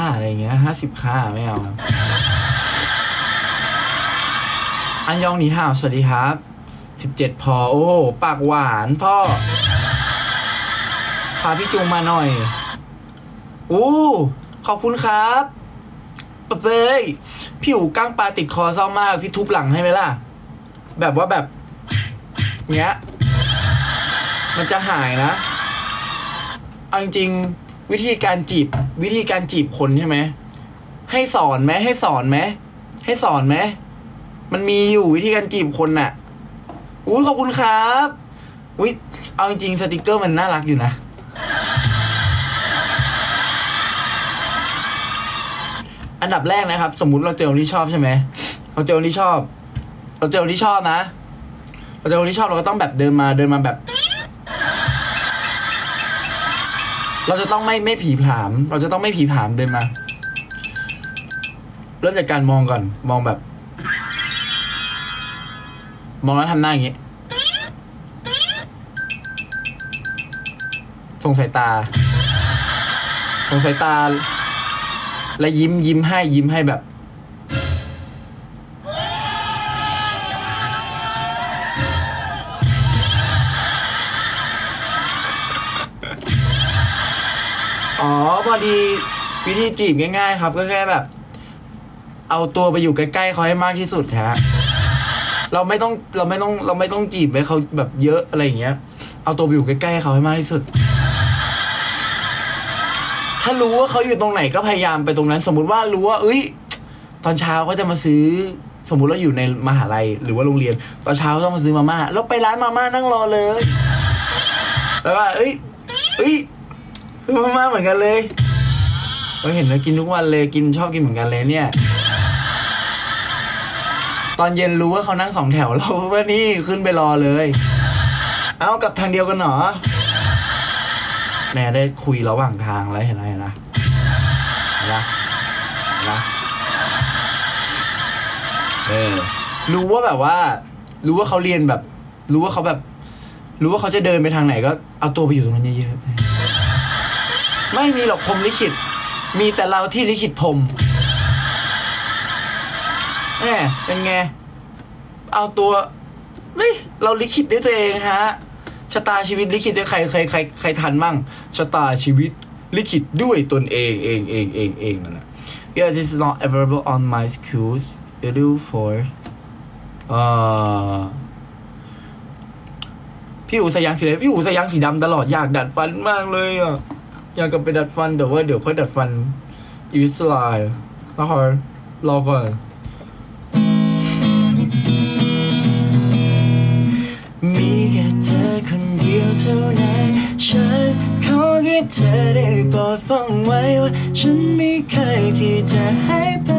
อะไรเงี้ย50 ค่าไม่เอาอันยองหนีห่าวสวัสดีครับ17พอโอ้ปากหวานพ่อพาพี่จุงมาหน่อยขอบคุณครับปะเป้ยพี่อู๋ก้างปลาติดคอเศร้ามากพี่ทุบหลังให้ไหมล่ะแบบว่าแบบเงี้ยมันจะหายนะเอาจริงวิธีการจีบคนใช่ไหมให้สอนไหมมันมีอยู่วิธีการจีบคนน่ะขอบคุณครับเอาจริงสติกเกอร์มันน่ารักอยู่นะอันดับแรกนะครับสมมุติเราเจอคนที่ชอบใช่ไหมเราเจอคนที่ชอบนะเราเจอคนที่ชอบเราก็ต้องแบบเดินมาแบบเราจะต้องไม่ผีผามเดินมาเริ่มจากการมองก่อนมองแบบมองแล้วทำหน้าอย่างนี้ส่งสายตาและยิ้มให้แบบพอดีวิธีจีบง่ายๆครับก็แค่แบบเอาตัวไปอยู่ใกล้ๆเขาให้มากที่สุดฮะเราไม่ต้องจีบไปเขาแบบเยอะอะไรอย่างเงี้ยเอาตัวไปอยู่ใกล้ๆเขาให้มากที่สุดถ้ารู้ว่าเขาอยู่ตรงไหนก็พยายามไปตรงนั้นสมมุติว่ารู้ว่าตอนเช้าเขาจะมาซื้อสมมุติเราอยู่ในมหาลัยหรือว่าโรงเรียนตอนเช้าต้องมาซื้อมาม่าแล้วไปร้านมาม่านั่งรอเลยแล้วว่าซื้อมาม่าเหมือนกันเลยเราเห็นเรากินทุกวันเลยชอบกินเหมือนกันเลยเนี่ยตอนเย็นรู้ว่าเขานั่ง2 แถวเราว่านี่ขึ้นไปรอเลยเอากับทางเดียวกันหรอแม่ได้คุยระหว่างทางแล้วเห็นไหมรู้ว่าแบบว่ารู้ว่าเขาเรียนแบบรู้ว่าเขาจะเดินไปทางไหนก็เอาตัวไปอยู่ตรงนั้นเยอะๆไม่มีหรอกพรหมลิขิตมีแต่เราที่ลิขิตพรหมเป็นไงเอาตัวเราลิขิตด้วยตัวเองฮะชะตาชีวิตลิขิตด้วยใครทันมั่งชะตาชีวิตลิขิตด้วยตนเองนั่นแหละ Yeah, this is not available on my schools. Schedule for พี่อู๋ใส่ยางสีอะไรพี่อู๋ใส่ยางสีดำตลอดอยากดัดฟันมากเลยอ่ะอยากกลับไปดัดฟันแต่ว่าเดี๋ยวค่อยดัดฟันอีวิสไลน์รอก่อนมีแค่เธอคนเดียวเท่านั้นฉันขอให้เธอได้โปรดฟังไว้ว่าฉันไม่เคยที่จะให้ไป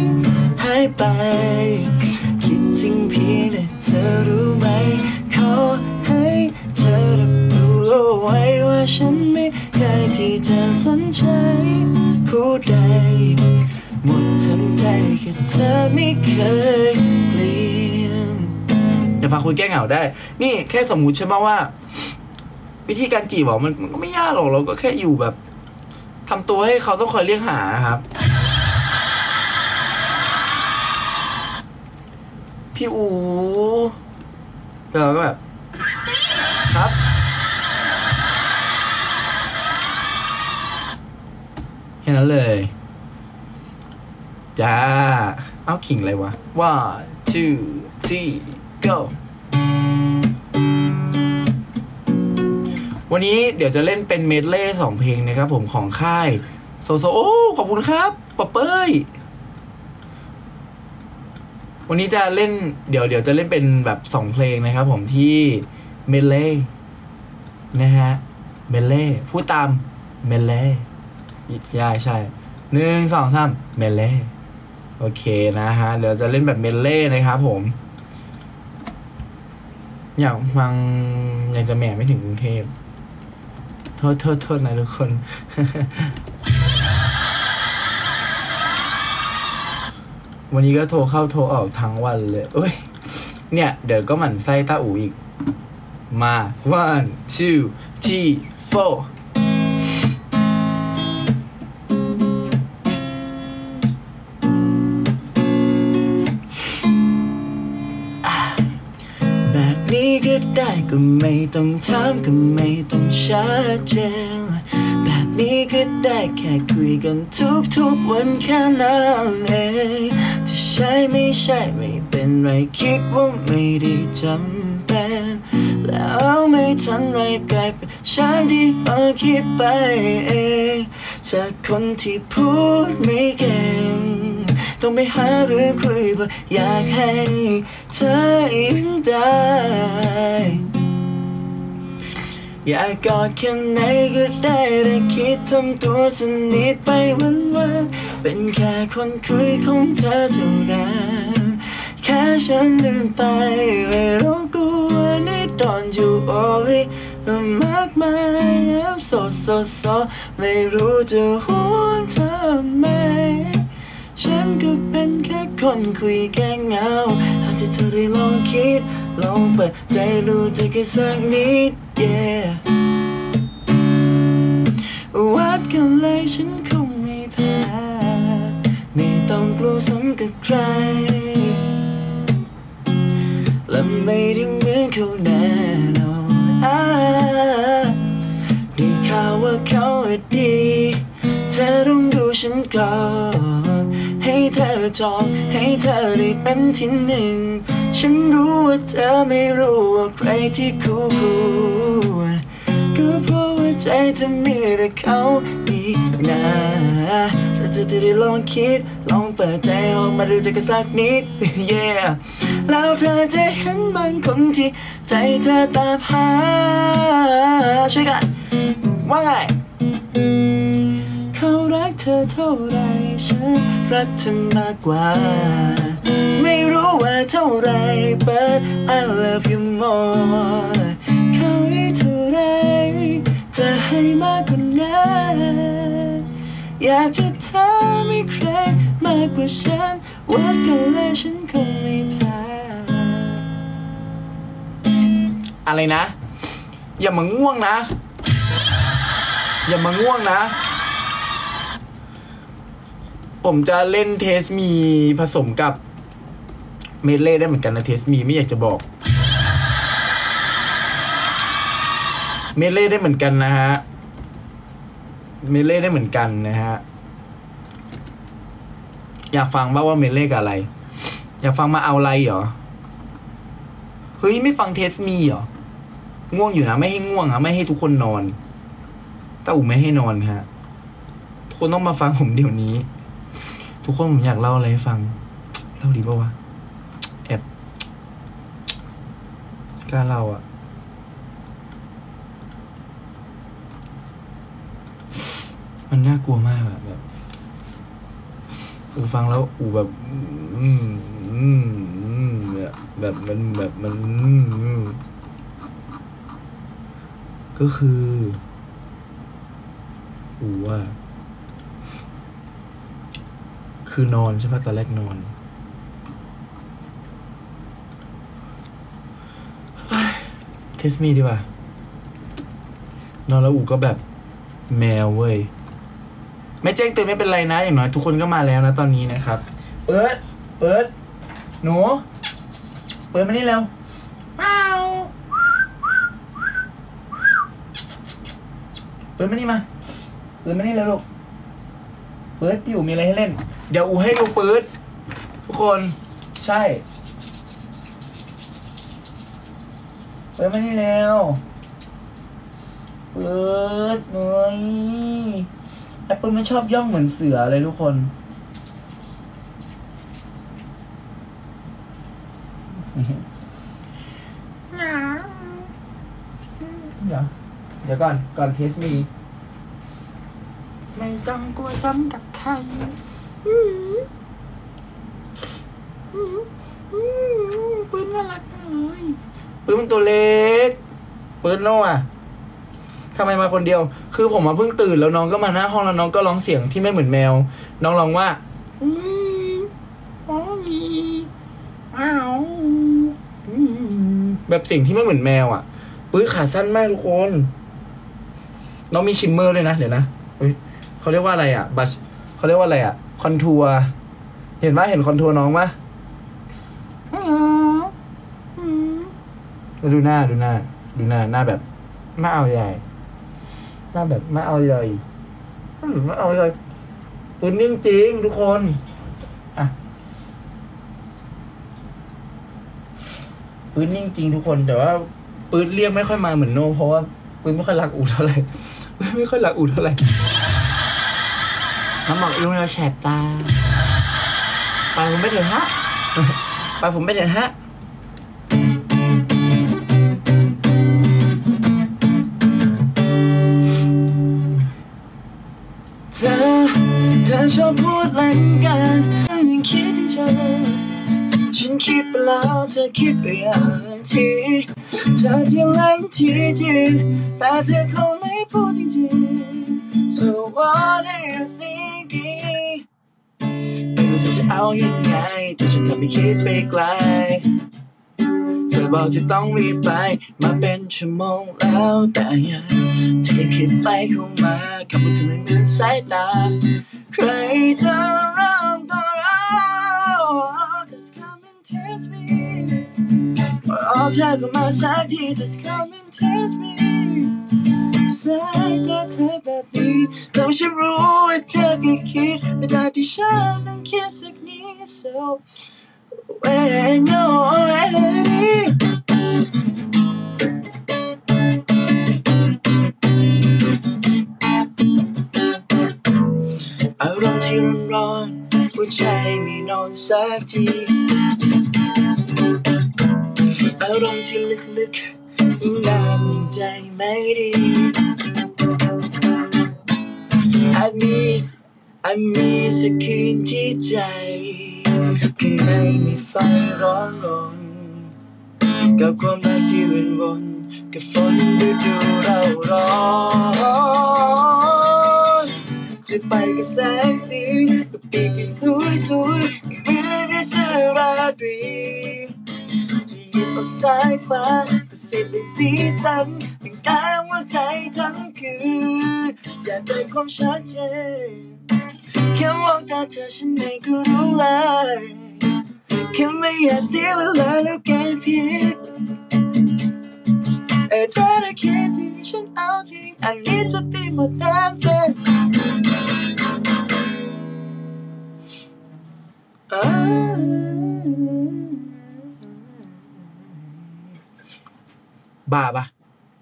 คิดจริงเพียงแต่เธอรู้ไหมขอให้เธอรับรู้เอาไว้ว่าฉันไม่เคยที่จะสนใจผู้ใดหมดทั้งใจแค่เธอไม่เคยเปลี่ยนอย่าฟังคุยแก้เหงาได้นี่แค่สมมุติใช่ไหมว่าวิธีการจีบมันก็ไม่ยากหรอกเราก็แค่อยู่แบบทำตัวให้เขาต้องคอยเรียกหาครับพี่อูเราก็แบบครับแค่นั้นเลยจ้าเอาขิงอะไรวะ 1 2 3 go วันนี้เดี๋ยวจะเล่นเป็นเมดเล่2 เพลงนะครับผมของค่ายโซโอ้ขอบคุณครับปะเป้ยวันนี้จะเล่นเดี๋ยวจะเล่นเป็นแบบ2 เพลงนะครับผมที่เมดเล่นะฮะเมดเล่พูดตามเมดเล่ใช่1 2 3เมดเล่โอเคนะฮะเดี๋ยวจะเล่นแบบเมดเล่นะครับผมอยากจะแหม่ไม่ถึงกรุงเทพโทษนะทุกคน วันนี้ก็โทรเข้าโทรออกทั้งวันเลยโอ้ยเนี่ยเดี๋ยวก็หมั่นไส้ต้าอู๋อีกมา 1 2 3 4 ได้ก็ไม่ต้องถามก็ไม่ต้องชัดเจนแบบนี้ก็ได้แค่คุยกันทุกวันแค่นั้นเองจะใช่ไม่ใช่ไม่เป็นไรคิดว่าไม่ได้จำเป็นแล้วไม่ทันไรกลายเป็นฉันที่คิดไปเองจากคนที่พูดไม่เก่งต้องไปหาเรื่องคุยเพราะอยากให้เธออิ่มได้อยากกอดแค่ไหนก็ได้แต่คิดทำตัวสนิทไปวันๆเป็นแค่คนคุยของเธอเท่านั้นแค่ฉันลืมไปไม่รู้กลัวในตอนอยู่โอ้ยมากมายโซไม่รู้จะห่วงเธอไหมฉันก็เป็นแค่คนคุยแค่เงาหากที่เธอได้ลองคิดลองเปิดใจรู้ใจแค่สักนิด yeah วัดกันเลยฉันคงไม่แพ้ไม่ต้องกลัวซ้ำกับใครและไม่ได้เหมือนเขาแน่นอนได้ข่าวว่าเขาดีเธอต้องดูฉันก่อนให้เธอจองให้เธอได้เป็นที่หนึ่งฉันรู้ว่าเธอไม่รู้ว่าใครที่คู่ควรก็เพราะว่าใจเธอมีแต่เขาอีกนะแต่เธอได้ลองคิดลองเปิดใจออกมาดูใจกันสักนิด yeah แล้วเธอจะเห็นบางคนที่ใจเธอตามหาช่วยกันว่าไงเขารักเธอเท่าไรฉันรักเธอมากกว่าไม่รู้ว่าเท่าไร but I love you more เขาให้เท่าไรจะให้มากกว่านั้นอยากจะถามให้ใครมากกว่าฉันวัดกันเลยฉันคงไม่แพ้อะไรนะอย่ามาง่วงนะอย่ามาง่วงนะผมจะเล่นเทสมีผสมกับเมดเล่ได้เหมือนกันนะเทสมีไม่อยากจะบอกเมดเล่ได้เหมือนกันนะฮะเมดเล่ได้เหมือนกันนะฮะอยากฟังบ้างว่าเมดเล่กับอะไรอยากฟังมาเอาอะไรเหรอเฮ้ยไม่ฟังเทสมีเหรอง่วงอยู่นะไม่ให้ง่วงอะไม่ให้ทุกคนนอนแต่อูไม่ให้นอนฮะทุกคนต้องมาฟังผมเดี๋ยวนี้ทุกคนผมอยากเล่าอะไรให้ฟังเล่าดีป่าววะแอบกล้าเล่าอ่ะมันน่ากลัวมากแบบอูฟังแล้วอูแบบแบบมันก็คืออูว่าคือนอนใช่ปะตอนแรกนอนเทสมีดีกว่านอนแล้วอูก็แบบแมวเว้ยไม่แจ้งเตือนไม่เป็นไรนะอย่างน้อยทุกคนก็มาแล้วนะตอนนี้นะครับเปิดหนูเปิดมานี่แล้วว้าวเปิดมานี่มาเปิดมานี่แล้วลูกเปิดพี่อูมีอะไรให้เล่นเดี๋ยวอูให้ดูเปิดทุกคนใช่เปิดมานี่แล้วเปิดหน่อยแอปเปิลไม่ชอบย่องเหมือนเสือเลยทุกคนเดี๋ยวก่อนเทสมีไม่ต้องกลัวจำกับใครปืนน่ารักเลยปืนมันตัวเล็กปืนโน่อะทำไมมาคนเดียวคือผมมาเพิ่งตื่นแล้วน้องก็มาหน้าห้องแล้วน้องก็ร้องเสียงที่ไม่เหมือนแมวน้องร้องว่าแบบเสียงที่ไม่เหมือนแมวอ่ะปื้อขาสั้นมากทุกคนน้องมีชิมเมอร์ด้วยนะเดี๋ยวนะเขาเรียกว่าอะไรอ่ะบัชเขาเรียกว่าอะไรอ่ะคอนทัวร์เห็นคอนทัวร์น้องปะดูหน้าหน้าแบบไม่เอาใหญ่หน้าแบบไม่เอาใหญ่ไม่เอาใหญ่ปืนนิ่งจริงทุกคนอ่ะปืนนิ่งจริงทุกคนแต่ว่าปืนเรียกไม่ค่อยมาเหมือนโน่เพราะว่าปืนไม่ค่อยรักอูเท่าไหร่ไม่ค่อยรักอูเท่าไหร่น้ำหมอกลุงเราแฉบตาไปผมไม่ถึงฮะไปผมไม่ถึงฮะเธอชอบพูดเล่นกันยังคิดถึงเธอฉันคิดไปแล้วเธอคิดไปอย่างที่เธอที่เล่นทีแต่เธอคงไม่พูดจริงๆ so what are you thinking ไม่รู้เธอจะเอายังไงแต่ฉันทำให้คิดไปไกลเธอบอกจะต้องรีบไปมาเป็นชั่วโมงแล้วแต่ยังที่คิดไปเข้ามาคำพูดเธอไม่เหมือนสายตาใครจะเริ่มก็เรา just come and taste me เอาเธอก็มาสักที just come and taste me สายตาเธอแบบนี้แต่ฉันรู้ว่าเธอก็คิดไม่ได้ที่ฉันนั้นคิดสักนิด so when you're readyอารมณ์ที่ร้อนๆหัวใจไม่นอนสักทีอารมณ์ที่ลึกๆยิ่งนานยิ่งใจไม่ดีอาจมีสักคืนที่ใจข้างในมีไฟร้อนรนกับความรักที่เวียนวนกับฝนฤดูเราร้อนจะไปกับแสงสีกับปีกที่สวยๆเหมือนพิเศษราตรีที่หยิบเอาสายฟ้าก็เสร็จเป็นสีสันตั้งแต่หัวใจทั้งคืนอยากได้ความชัดเจนแค่มองตาเธอฉันเองก็รู้เลยแค่ไม่อยากเสียเวลาแล้วแกผิดเธอได้คิดที่ฉันเอาจริง I need to be more than friend บ้าปะ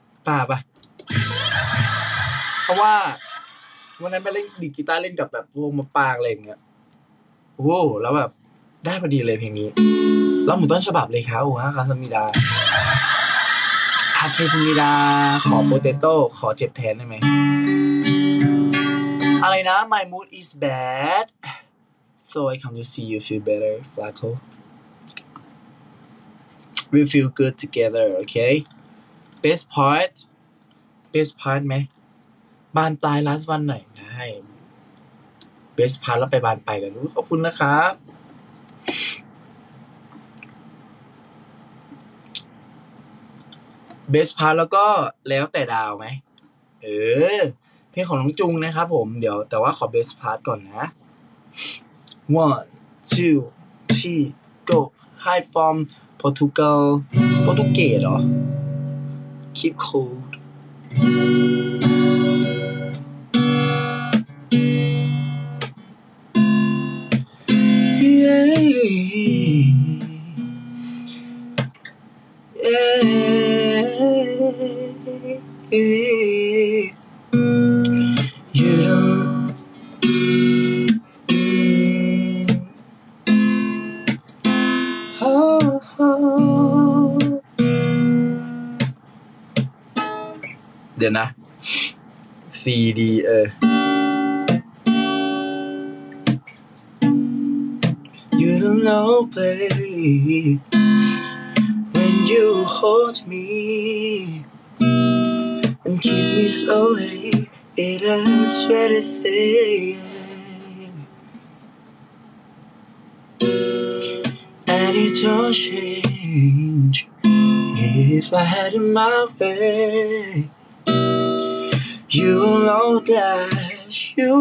เพราะว่าวันนั้นไปเล่นดีกีตาร์เล่นกับแบบวงมะปรางอะไรอย่างเงี้ยโอ้แล้วแบบได้พอดีเลยเพลงนี้แล้วหมู่ต้นฉบับเลยครับโอ้ฮะคาสมิดาอาเคสมิดาขอโปเตโต้ขอเจ็บแทนได้ไหมอะไรนะ My mood is bad so I come to see you feel better Flaco we feel good together okay best part ไหมบานปลาย last one หน่อยได้ best part แล้วไปบานปลายกันขอบคุณนะครับเบสพาร์แล้วก็แล้วแต่ดาวไหมเพลงของน้องจุงนะครับผมเดี๋ยวแต่ว่าขอเบสพาร์ก่อนนะ one two three go hi from Portugal โปรตุเกสเหรอ keep cold You don'tเดี๋ยวนะ CD You don't know baby when you hold me and kiss me slowly it hurts very thin and it don't change if I had it my way you know that you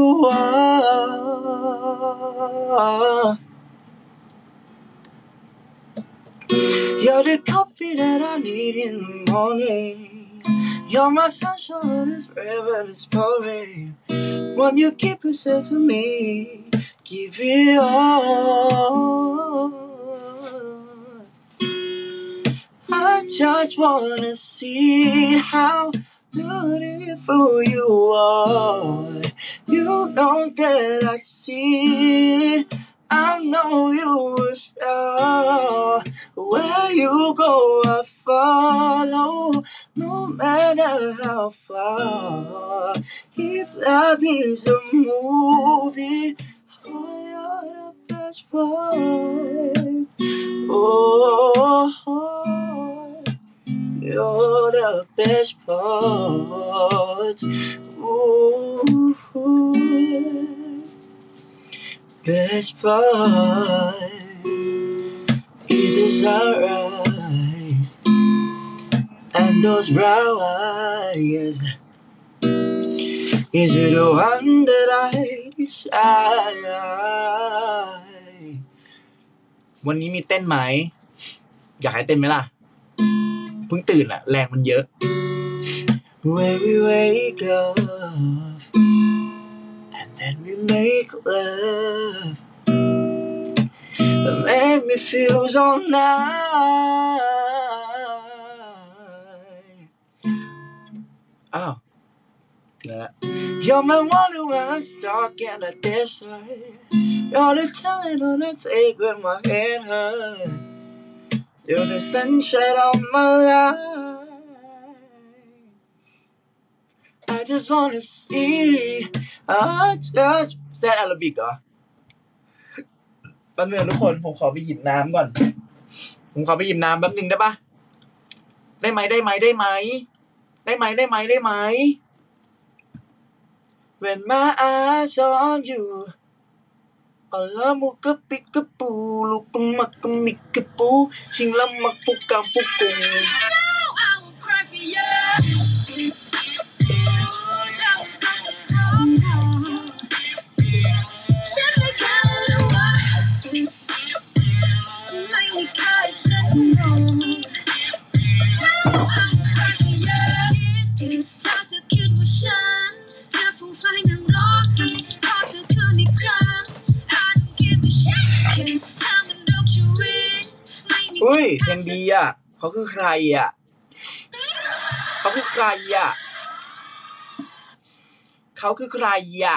are You're the coffee that I need in the morning. You're my sunshine, it's forever, it's pouring. When you keep it said to me, give it all. I just wanna see how beautiful you are. You know that I see it. I know you're a star. Where you go, I follow. No matter how far. If love is a movie, oh, you're the best part. Oh, you're the best part. Ooh, best part is those eyes and those brown eyes. Is it the one that I desire? วันนี้มีเต้นไหมอยากให้เต้นไหมล่ะเพิ่งตื่นอะแรงมันเยอะ When we wake up and then we make love make me feel so nice อ้าวYou're my wonder when I'm stuck in the desert. You're the talent on the take when my head hurts. You're the sunshine of my life. I just wanna see. I just แซดอาราบิกเหรอแป๊บนึงทุกคนผมขอไปหยิบน้ำก่อนผมขอไปหยิบน้ำแป๊บนึงได้ปะได้ไหมได้ไหมได้ไหมได้ไหมได้ไหมได้ไหมWhen my eyes on you, alam mo kapi-kapu, lupang makamikapu, singlang magpukang-pukong. Now I will cry for you.อุ้ยเพลงดีอ่ะเขาคือใครอ่ะเขาคือใครอ่ะเขาคือใครอ่ะ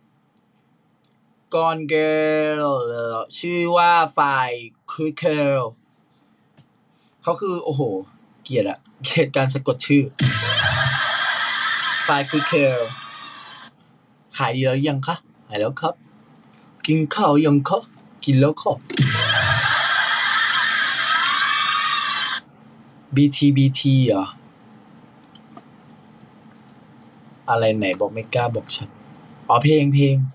Gone Girl ชื่อว่าฝ่ายคือ Girl เขาคือโอ้โหเกลียดอะเกลียดการสะกดชื่อฝ่ายคือ Girl ขายดีแล้วยังคะขายแล้วครับกินข้าวยังคะกินแล้วครับBT เหรออะไรไหนบอกไม่กล้าบอกฉันอ๋อเพลง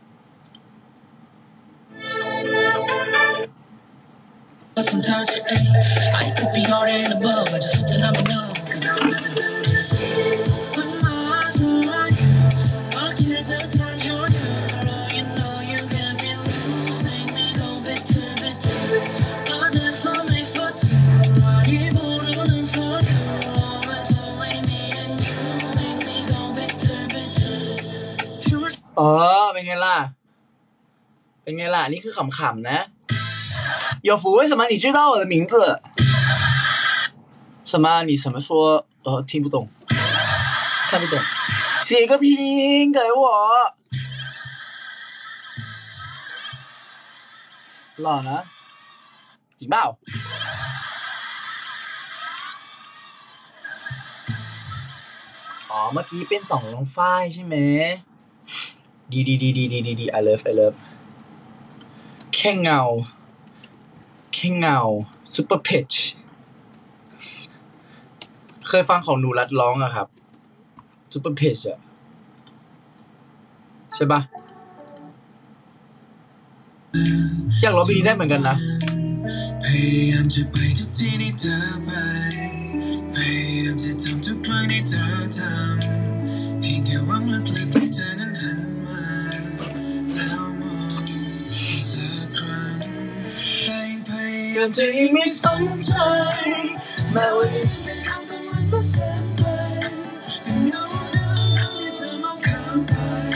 อ๋อเป็นไงล่ะนี่คือขำๆนะ有福为什么你知道我的名字什么你怎么说听不懂看不懂写个拼音给我หล่อนะจริงเปล่าอ๋อเมื่อกี้เป็น2น้องฝ้ายใช่ไหมดี I love แค่เงาSuper Pitch เคยฟังของหนูรัดร้องอะครับ Super Pitch อะใช่ปะอยากร้องเพลงนี้ได้เหมือนกันนะพยายามจะไปทุกที่ที่เธอไปพยายามจะทำทุกครั้งที่เธอทำเพียงแค่หวังลึกๆให้เธอนั้นหันมาแล้วมองสักครั้งแต่ยังพยายายามจะยังไม่สนใจแม้ว่ายังเป็นคำทำไมก็แสนไปเป็นเงาเดิมที่เธอมองข้ามไป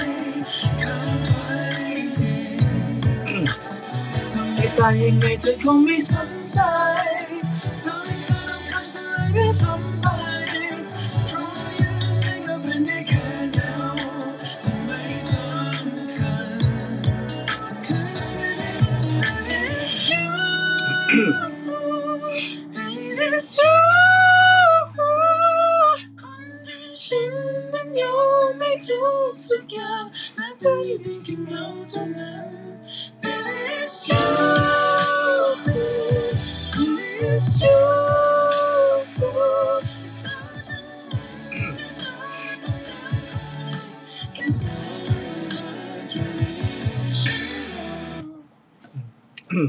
ทำให้ตายยังไงเธอคงไม่สนใจเธอไม่เคยต้องการฉันเลยด้วยซ้ำไปเพราะยังไงก็เป็นได้แค่เงาที่ไม่สำคัญ Cause baby it's you baby it's you คนที่ฉันนั้นยอมไม่ทุกอย่างแม้เป็นเพียงแค่เงาเท่านั้น Baby it's you Baby it's you เธอจะไม่ที่เธอต้องการแค่เพียงแค่มีฉัน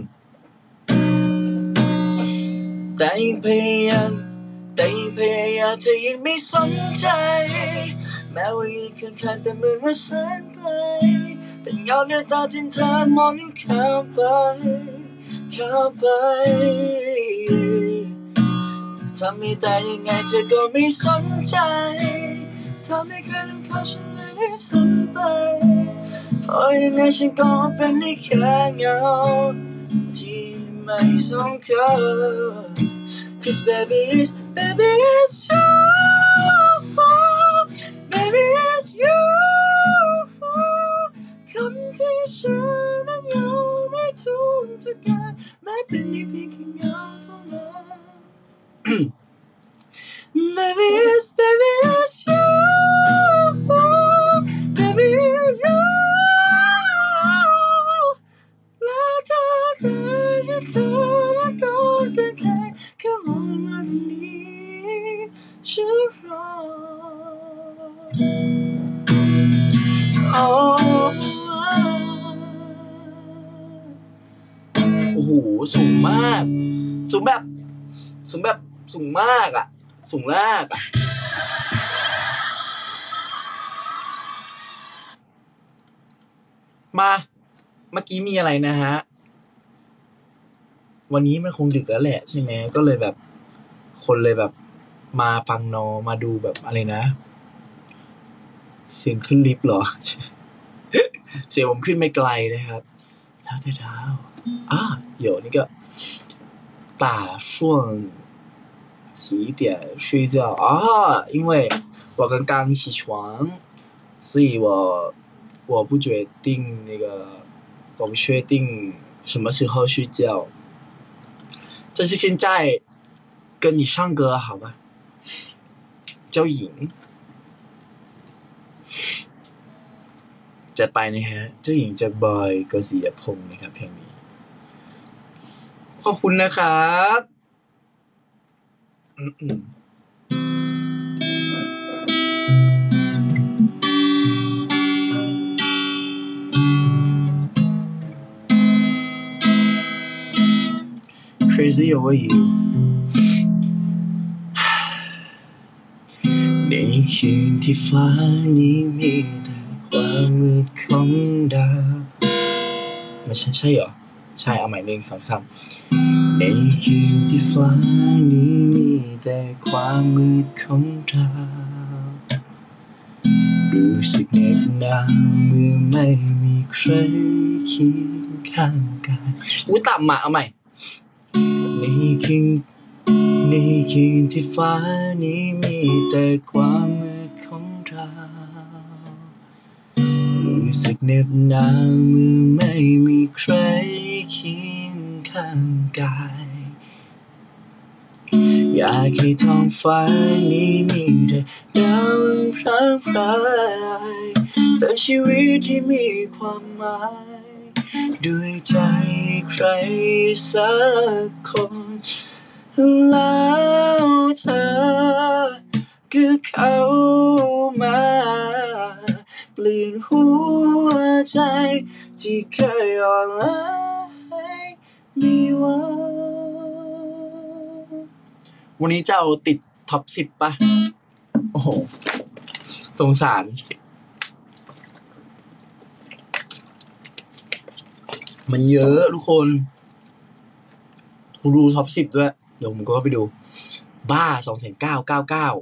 แต่ยังพยายามเธอยังไม่สนใจแม้ว่ายืนข้างๆแต่เหมือนว่าแสนไกลเป็นเงาในตาที่เธอมองยิ่งเข้าไปทำให้แต่ยังไงเธอก็ไม่สนใจเธอไม่เคยทำเขาฉันเลยด้วยซ้ำไปเพราะยังไงฉันก็เป็นได้แค่เงาที่ไม่สำคัญ Cause baby it's you Baby it's you คำที่ฉันนั้นยอมไม่ทุกอย่างแม้เป็นได้เพียงแค่เงาเท่านั้น Baby it's you Baby it's you และเธอที่เธอนั้นต้องการแค่มองมาตรงนี้ฉันรอโอ้โหสูงมากสูงมากอ่ะสูงมากอ่ะมาเมื่อกี้มีอะไรนะฮะวันนี้มันคงดึกแล้วแหละใช่ไหมก็เลยแบบคนเลยแบบมาฟังนอมาดูแบบอะไรนะเสียงขึ้นลิฟต์เหรอ เสียงผมขึ้นไม่ไกลนะครับแล้วแต่ดาว有那个打算几点睡觉因为我刚刚起床所以我不决定我不确定什么时候睡觉但是现在跟你唱歌好吧เจ้าหญิงจัดไปนะฮะเจ้าหญิงจากบอยกฤษยพงศ์นะครับเพลงนี้ขอบคุณนะครับCrazy over you ในคืนที่ฟ้านี้มีแต่ความมืดของดาวไม่ใช่เหรอใช่เอาใหม่1 2 3ในคืนที่ฟ้านี้มีแต่ความมืดของดาวรู้สึกเหน็บหนาวเมื่อไม่มีใครเคียงข้างกายต่ำเอาใหม่ในคืนที่ฟ้านี้มีแต่ความมืดของเรารู้สึกเหน็บหนาวเมื่อไม่มีใครเคียงข้างกายอยากให้ท้องฟ้านี้มีแต่ดาวพร่างพรายแต่ชีวิตที่มีความหมายด้วยใจใครสักคนแล้วเธอคือเขามาเปลี่ยนหัวใจที่เคยอ่อนล้าให้มีวันนี้จะเอาติดท็อป 10ป่ะโอ้โหสงสารมันเยอะทุกคนกูดูท็อป10ด้วยเดี๋ยวผมก็ไปดูบ้า2,999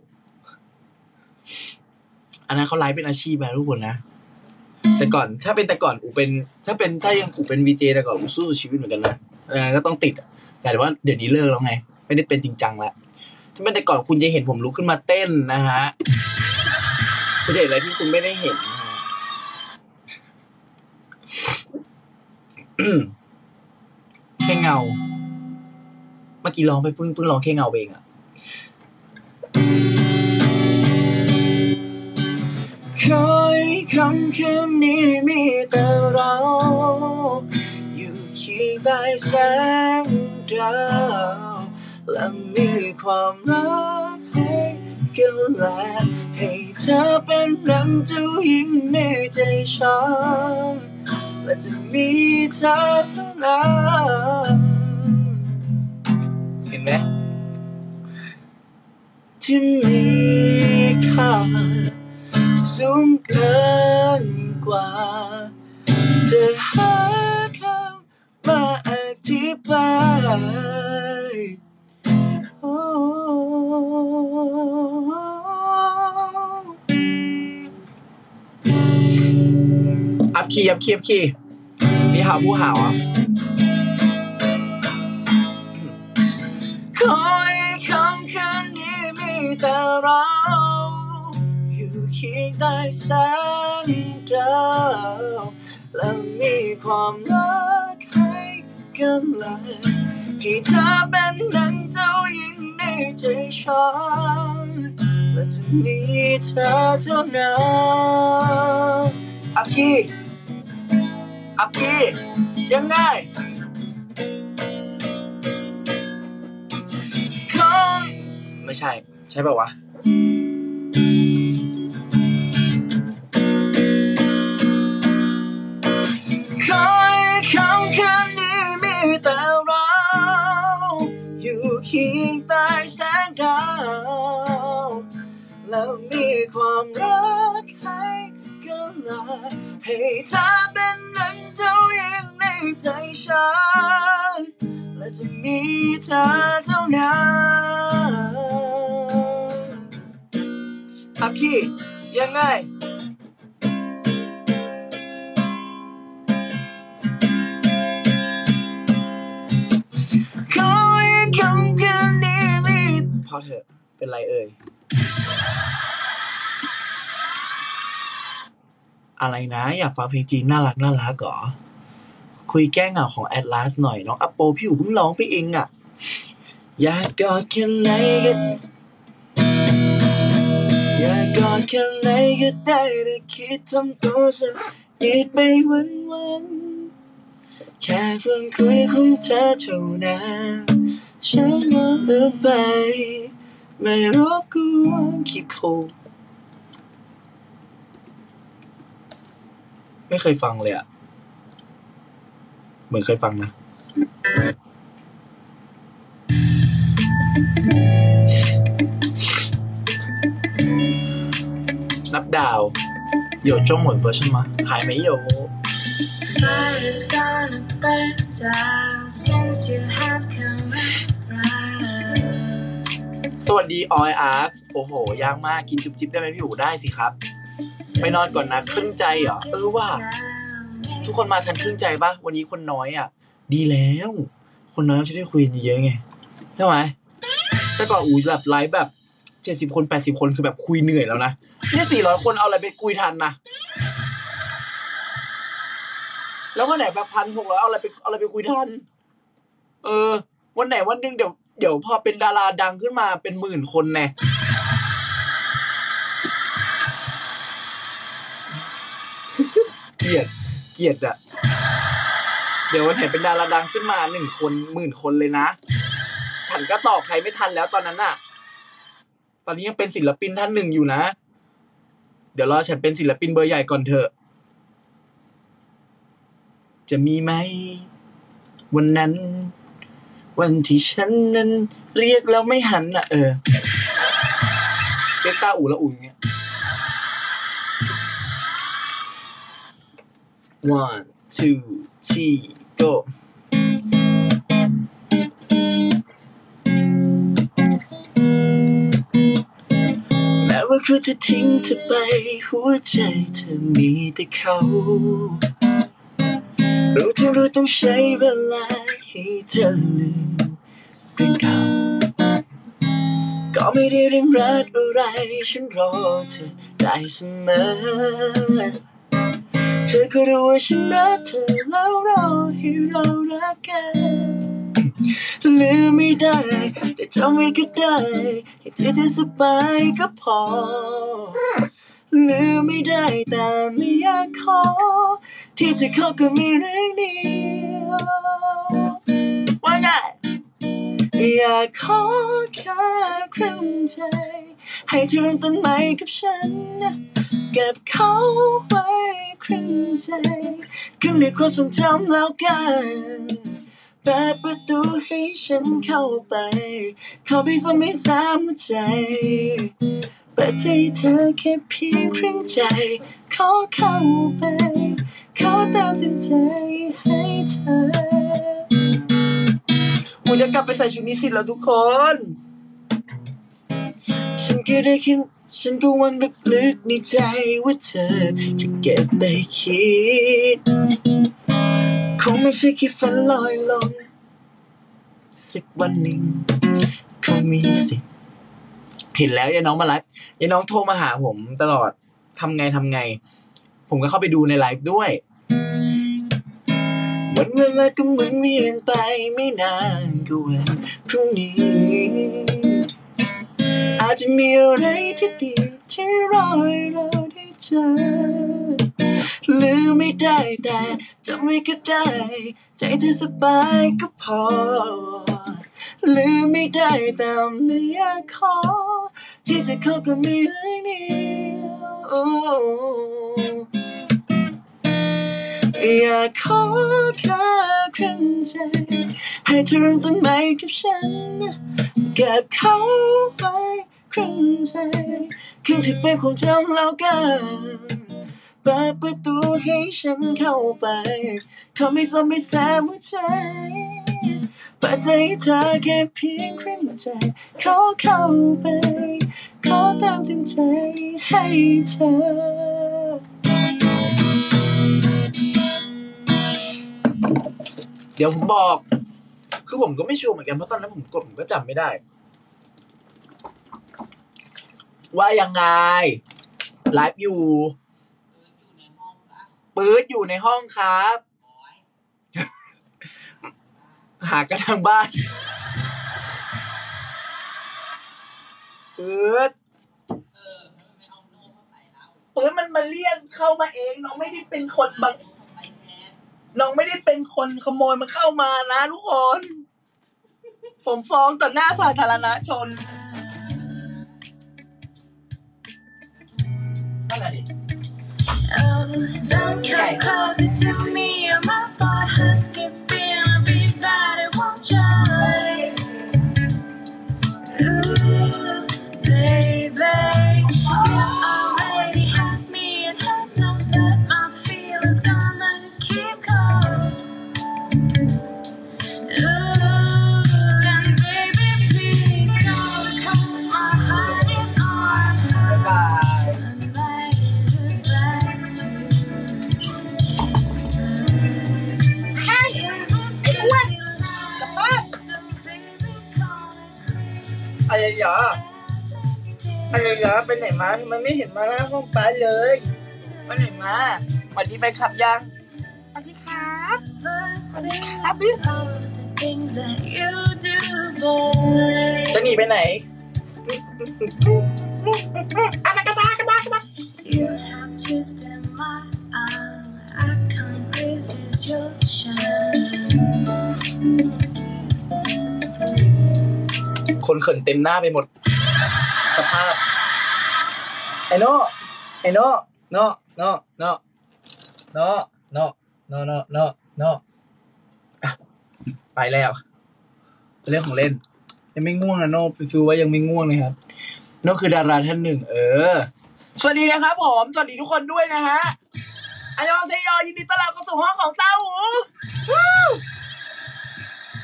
อันนั้นเขาไลฟ์เป็นอาชีพนะทุกคนนะแต่ก่อนถ้ายังอูเป็นวีเจแต่ก่อนอูสู้ชีวิตเหมือนกันนะก็ต้องติดแต่ว่าเดี๋ยวนี้เลิกแล้วไงไม่ได้เป็นจริงจังแล้วถ้าเป็นแต่ก่อนคุณจะเห็นผมลุกขึ้นมาเต้นนะฮะคุณจะเห็นอะไรที่คุณไม่ได้เห็นแค่เงาเมื่อกี้ร้องไปเพิ่งร้องแค่เงาเองอะคอยคำคืนนี้มีแต่เราอยู่เคียงใต้แสงดาวและมีความรักให้กันและให้เธอเป็นดังเจ้าหญิงในใจฉันและจะมีเธอเท่านั้นเห็นไหมที่มีค่าสูงเกินกว่าจะหาคำมาอธิบายอัพคีย์มีหาวผู้หาวอ่ะคอยคำคืนนี้มีแต่เราอยู่เคียงใต้แสงดาวและมีความรักให้กันและให้เธอเป็นดังเจ้าหญิงในใจฉันและจะมีเธอเท่านั้นอัพคีย์ยังไงไม่ใช่ป่าววะคอยคำคืนนี้มีแต่เราอยู่เคียงใต้แสงดาวแล้วมีความรักให้กันและให้เธอเป็นดังเจ้าหญิงในใจฉันและจะมีเธอเท่านั้นอัพคีย์ยังไงคอยคำคืนนี้มีพอเถอะเป็นไรเอ่ยอะไรนะอยากฟังเพลงจีนน่ารักเหรอคุยแก้เหงาของแอดลาสหน่อยน้องอโปพี่อู๋เพิ่งร้องไปเองอ่ะอยากกอดแค่ไหนก็อยากกอดแค่ไหนก็ได้แต่คิดทำตัวฉันคิดไปวันแค่เพิ่งคุยของเธอเท่านั้นฉันก็ลืมไปไม่รบกวนคีบโคไม่เคยฟังเลยอ่ะเหมือนเคยฟังนะนับดาว有中文不是吗还没有สวัสดีออยอาร์ตโอ้โหยากมากกินจุ๊บจิ๊บได้ไหมพี่อู๋ได้สิครับไปนอนก่อนนะครึ่งใจเหรอว่าทุกคนมาทันครึ่งใจปะวันนี้คนน้อยอ่ะดีแล้วคนน้อยจะได้คุยเยอะไงใช่ไหมแต่ก่อนอู๋แบบไลฟ์แบบ70 คน80 คนคือแบบคุยเหนื่อยแล้วนะนี่400 คนเอาอะไรไปคุยทันนะแล้ววันไหนแบบ1,600เอาอะไรไปคุยทันวันไหนวันนึงเดี๋ยวพอเป็นดาราดังขึ้นมาเป็น10,000 คนแน่เกลียดอะเดี๋ยววันไหนเป็นดาราดังขึ้นมา1 คน10,000 คนเลยนะฉันก็ตอบใครไม่ทันแล้วตอนนั้นน่ะตอนนี้ยังเป็นศิลปินท่านหนึ่งอยู่นะเดี๋ยวรอฉันเป็นศิลปินเบอร์ใหญ่ก่อนเถอะจะมีไหมวันนั้นวันที่ฉันนั้นเรียกแล้วไม่หันน่ะเรียกตาอู่แล้วอู่อย่างเงี้ย 1 2 3 go ว่าเขาจะทิ้งเธอไปหัวใจเธอมีแต่เขารู้ที่รู้ต้องใช้เวลาให้เธอลืมเรื่องเก่าก็ไม่ได้เร่งรัดอะไรฉันรอเธอได้เสมอเธอก็รู้ว่าฉันรักเธอแล้วรอให้เรารักกันลืมไม่ได้แต่จำไว้ก็ได้ให้ใจเธอสบายก็พอลืมไม่ได้แต่ไม่อยากขอที่จะขอก็มีเรื่องเดียวว่าไงอยากขอแค่ครึ่งใจให้เธอเริ่มต้นใหม่กับฉันเก็บเขาไว้ครึ่งใจครึ่งในความทรงจำแล้วกันเปิดประตูให้ฉันเข้าไปเข้าไปสมัยสามหัวใจเปิดใจเธอแค่เพียงครึ่งใจขอเข้าไปขอเติมเต็มใจให้เธอกูจะกลับไปใส่ชุดนี้สิแล้วทุกคนฉันก็ได้คิดฉันก็หวังลึกๆในใจว่าเธอจะเก็บไปคิดคงไม่ใช่แค่ฝันลอยลมสักวันหนึ่งคงมีสิทธิ์เห็นแล้วยายน้องมาไลฟ์ยายน้องโทรมาหาผมตลอดทำไงผมก็เข้าไปดูในไลฟ์ด้วยวันเวลาก็หมุนเวียนไปไม่นานก็วันพรุ่งนี้อาจจะมีอะไรที่ดีที่รอให้เราได้เจอลืมไม่ได้แต่จำไว้ก็ได้ใจเธอสบายก็พอลืมไม่ได้แต่ไม่อยากขอที่จะขอก็มีเรื่องเดียวอยากขอแค่ครึ่งใจให้เธอเริ่มต้นใหม่กับฉันเก็บเขาไว้ครึ่งใจครึ่งที่เป็นของจำแล้วกันเปิดประตูให้ฉันเข้าไปเขาไม่ซ้ำไม่แซมหัวใจเปิดใจเธอแค่เพียงครึ่งใจขอเข้าไปขอเติมเต็มใจให้เธอเดี๋ยวผมบอกคือผมก็ไม่ชัวร์เหมือนกันเพราะตอนนั้นผมกดผมก็จำไม่ได้ว่ายังไงไลฟ์อยู่ปื๊ดอยู่ในห้องครับหากันทางบ้านปื๊ดมันมาเรียกเข้ามาเองน้องไม่ได้เป็นคนบังน้องไม่ได้เป็นคนขโมยมันเข้ามานะทุกคนผมฟ้องต่อหน้าสาธารณชนนั่นแหละดิDon't come closer to me, my boy husky feeling a bit bad, I won't try. Ooh, baby, you already had me at hello, but my feelings gonna keep going. Ooh, and baby, please don't, 'cause my heart is on fire.อะไรเหรอไปไหนมาทำไมไม่เห็นมาหน้าห้องป้าเลยไปไหนมาสวัสดีไปขับยังสวัสดีครับจะหนีไปไหนคนเขินเต็มหน้าไปหมดสภาพไอ้โน่ไปแล้วเรื่องของเล่นยังไม่ง่วงนะโน่ฟิวว่ายังไม่ง่วงเลยครับโน่คือดาราท่านหนึ่งสวัสดีนะครับผมสวัสดีทุกคนด้วยนะฮะอันยองเซโยยินดีต้อนรับเข้าสู่ห้องของเต้าหู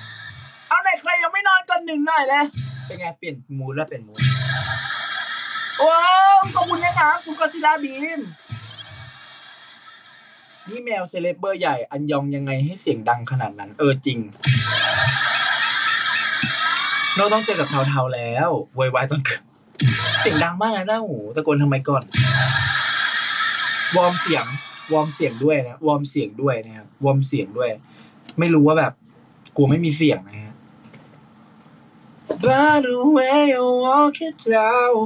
เอาไหนใครยังไม่นอนก่อนหนึ่งหน่อยเลยเป็นไงเปลี่ยนมูดแล้วเปลี่ยนมูดว้าวขอบคุณนะครับคุณกอซิล่าบีมนี่แมวเซเลบเบอร์ใหญ่อันยองยังไงให้เสียงดังขนาดนั้นจริงเราต้องเจอกับเทาๆแล้ววายวายตอนเกิดเสียงดังมากนะหน้าหูตะโกนทำไมก่อนวอร์มเสียงด้วยนะวอร์มเสียงด้วยนะครับวอร์มเสียงด้วยไม่รู้ว่าแบบกลัวไม่มีเสียงนะฮะ By the way you walk it down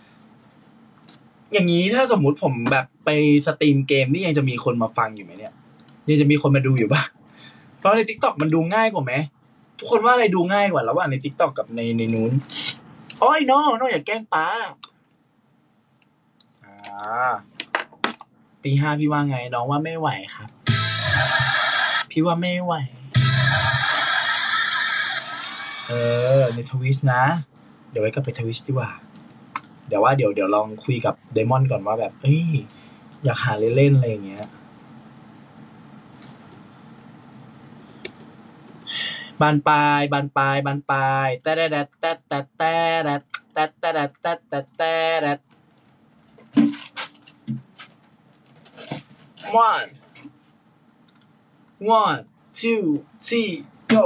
อย่างนี้ถ้าสมมุติผมแบบไปสตรีมเกมนี่ยังจะมีคนมาฟังอยู่ไหมเนี่ยยังจะมีคนมาดูอยู่ป่ะเพราะใน TikTok มันดูง่ายกว่าไหมทุกคนว่าอะไรดูง่ายกว่าระหว่างใน TikTok กับในนู้นโอ้ยน้องอย่าแกล้งป้าตี 5พี่ว่าไงน้องว่าไม่ไหวครับพี่ว่าไม่ไหวในทวิชนะเดี๋ยวไว้กลับไปทวิชดีกว่าเดี๋ยวลองคุยกับไดมอนด์ก่อนว่าแบบอยากหาเล่นๆอะไรอย่างเงี้ยบานปลายแต่one two three go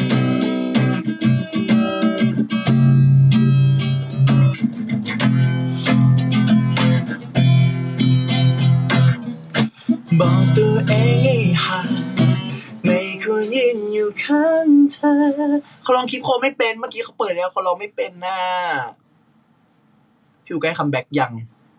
บอกตัวเองให้ไม่ควรยืนอยู่ข้างเธอเขาลองคลิปโคไม่เป็นเมื่อกี้เขาเปิดแล้วเขาลองไม่เป็นนะพี่อยู่ใกล้คัมแบ็กยัง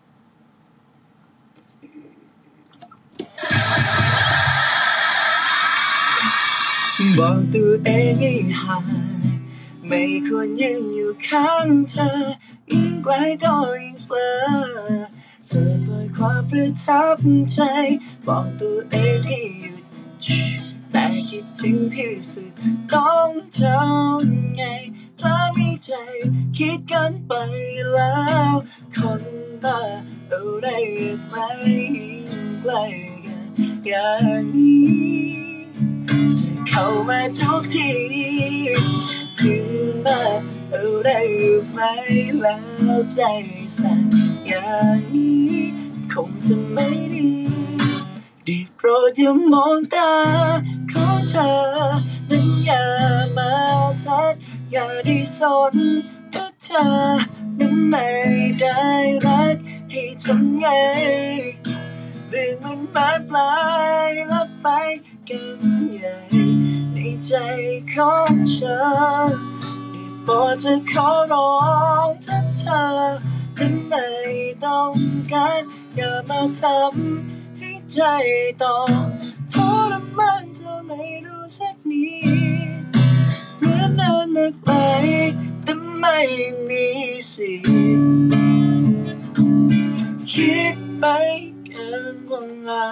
บอกตัวเองให้ไม่ควรยืนอยู่ข้างเธอยิ่งไกลก็ยิ่งเผลอเธอเปิดความประทับใจบอกตัวเองให้หยุดแต่คิดถึงที่สุดต้องทำไงถ้ามีใจคิดกันไปแล้วคนบ้าอะไรไหมใกล้กันอย่างนี้เธอเข้ามาทุกทีคืนมาอะไรไหมแล้วใจสั่นอย่างนี้คงจะไม่ดีได้โปรดอย่ามองตาของเธอนั้นอย่ามาทักอย่าได้สนถ้าเธอนั้นไม่ได้รักให้ทำไงเรื่องมันบานปลายและไปกันใหญ่ในใจของฉันได้โปรดจะขอร้องถ้าเธอนั้นไม่ต้องการอย่ามาทำให้ใจต้องทรมานเธอไม่รู้สักนิดเหมือนนานมากไปแต่ไม่มีสิทธิ์คิดไปเกินเวลา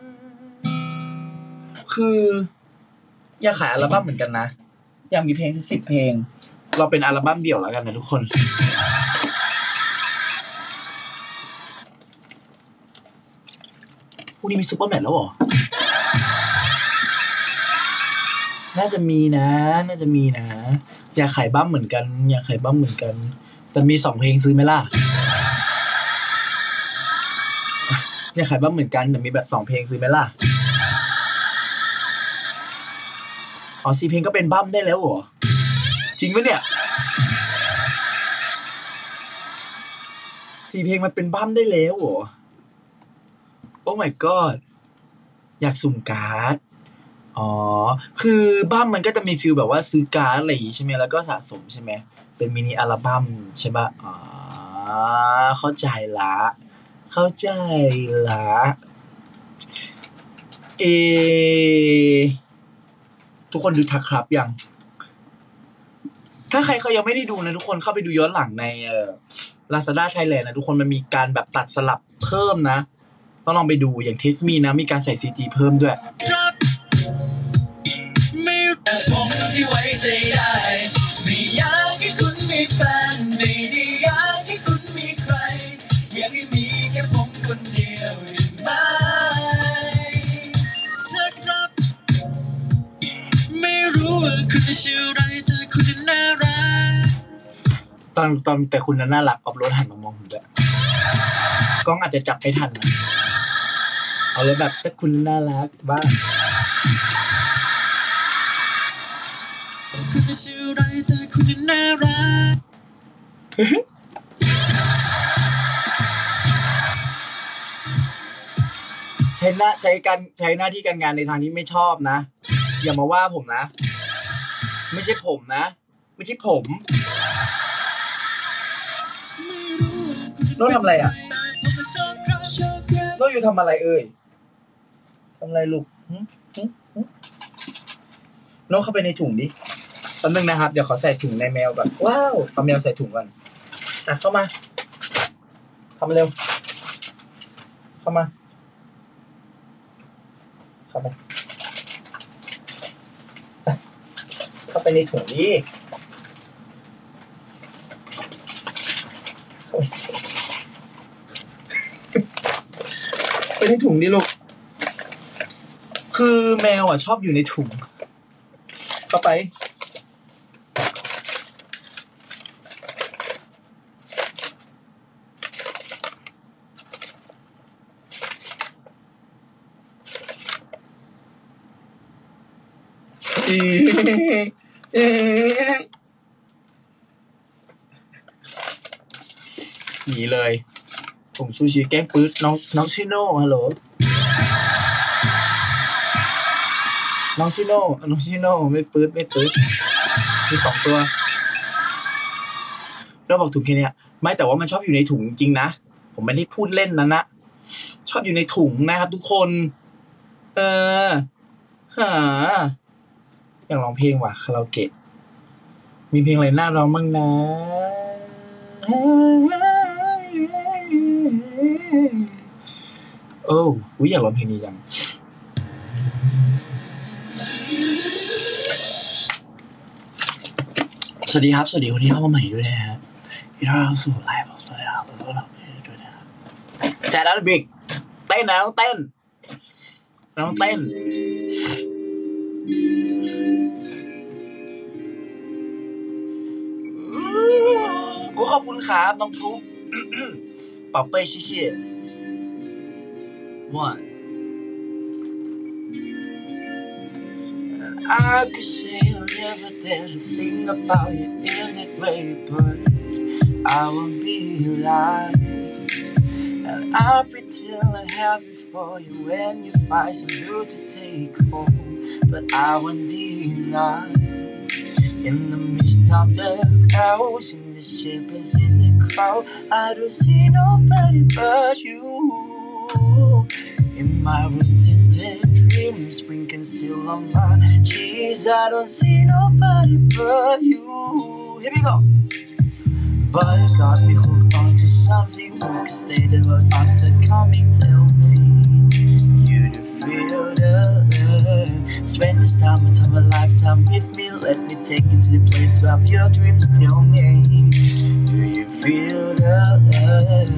คืออยากขายอัลบั้มเหมือนกันนะอยากมีเพลงสัก10 เพลงเราเป็นอัลบั้มเดี่ยวแล้วกันนะทุกคนพรุ่งนี้มีซุปเปอร์แมทแล้วเหรอน่าจะมีนะอยากขายบั้มเหมือนกันแต่มี2 เพลงซื้อไหมล่ะอยากขายบั้มเหมือนกันแต่มีแบบ2 เพลงซื้อไหมล่ะ4 เพลงก็เป็นบั้มได้แล้วเหรอจริงปะเนี่ย4 เพลงมันเป็นบั้มได้แล้วเหรอโอ้ my god อยากสุ่มการ์ดคือบั้มมันก็จะมีฟีลแบบว่าซื้อการ์ดอะไรอย่างงี้ใช่ไหมแล้วก็สะสมใช่ไหมเป็นมินิอัลบั้มใช่ปะเข้าใจละทุกคนดูทักครับยังถ้าใครเขายังไม่ได้ดูนะทุกคนเข้าไปดูย้อนหลังในLazada Thailand นะทุกคนมันมีการแบบตัดสลับเพิ่มนะต้องลองไปดูอย่าง Taste Me นะมีการใส่ CG เพิ่มด้วยผมที่ไว้ใจได้ไม่อยากให้คุณมีแฟนไม่ได้อยากให้คุณมีใครอยากให้มีแค่ผมคนเดียวได้ไหมเธอครับไม่รู้ว่าคุณจะชื่ออะไรแต่คุณจะน่ารักตอนแต่คุณน่ารักออฟโรดหันมามองผมด้วยกล้องอาจจะจับไม่ทันนะเอาเลยแบบถ้าคุณน่ารักบ้างคุณจะชื่ออะไรแต่คุณจะน่ารักใช้หน้าที่การงานในทางที่ไม่ชอบนะอย่ามาว่าผมนะไม่ใช่ผมนะไม่ใช่ผมโน้ตทำอะไรอ่ะโน้ตอยู่ทำอะไรเอ่ยทำอะไรลูกโน้ตเข้าไปในถุงดิแป๊บนึงนะครับเดี๋ยวขอใส่ถุงในแมวก่อนว้าวเอาแมวใส่ถุงก่อนเข้ามาเข้ามาเร็วเข้ามาเข้าไปในถุงดิไปในถุงดิลูกคือแมวอ่ะชอบอยู่ในถุงเข้าไปหนีเลยผมซูชิแกล้งปื๊ดน้องชิโน่ฮัลโหลน้องชิโน่ไม่ปื๊ดมี2ตัวเราบอกถุงแค่นี้ไม่แต่ว่ามันชอบอยู่ในถุงจริงนะผมไม่ได้พูดเล่นนะชอบอยู่ในถุงนะครับทุกคนอยากร้องเพลงว่ะคาราโอเกะมีเพลงอะไรน่าร้องบ้างนะโอ้อยากร้องเพลงนี้จังสวัสดีครับสวัสดีคนที่เข้ามาใหม่ด้วยนะฮะที่เราสู่ไลฟ์ของเราด้วยนะครับแซดอัลบิกเต้นนะต้องเต้นขอบคุณครับน้องทุก宝贝谢谢one I could say I'll never dare to think about you in that way but I won't be lying and I'll pretend I'm happy for you when you find some new to take home but I won't deny in the midst of the crowds in the shapers in the crowd I don't see nobody but you in my routine daydreams sprinkling still on my cheeks I don't see nobody but you here we go but it got me hooked onto something who could say the word us are coming tell me you do feel the love spend this time and time a lifetime with me let me take you to the place where your dreams tell me do you feel the love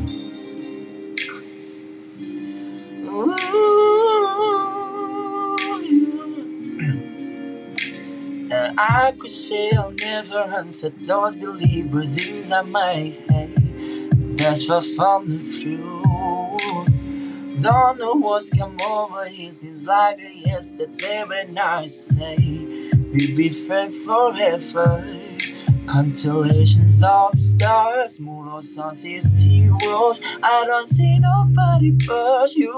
and I could say I'll never answer those believers inside my head that's far from the truth don't know what's come over here seems like yesterday when I say we'll be friends forever constellations of stars moons on city walls I don't see nobody but you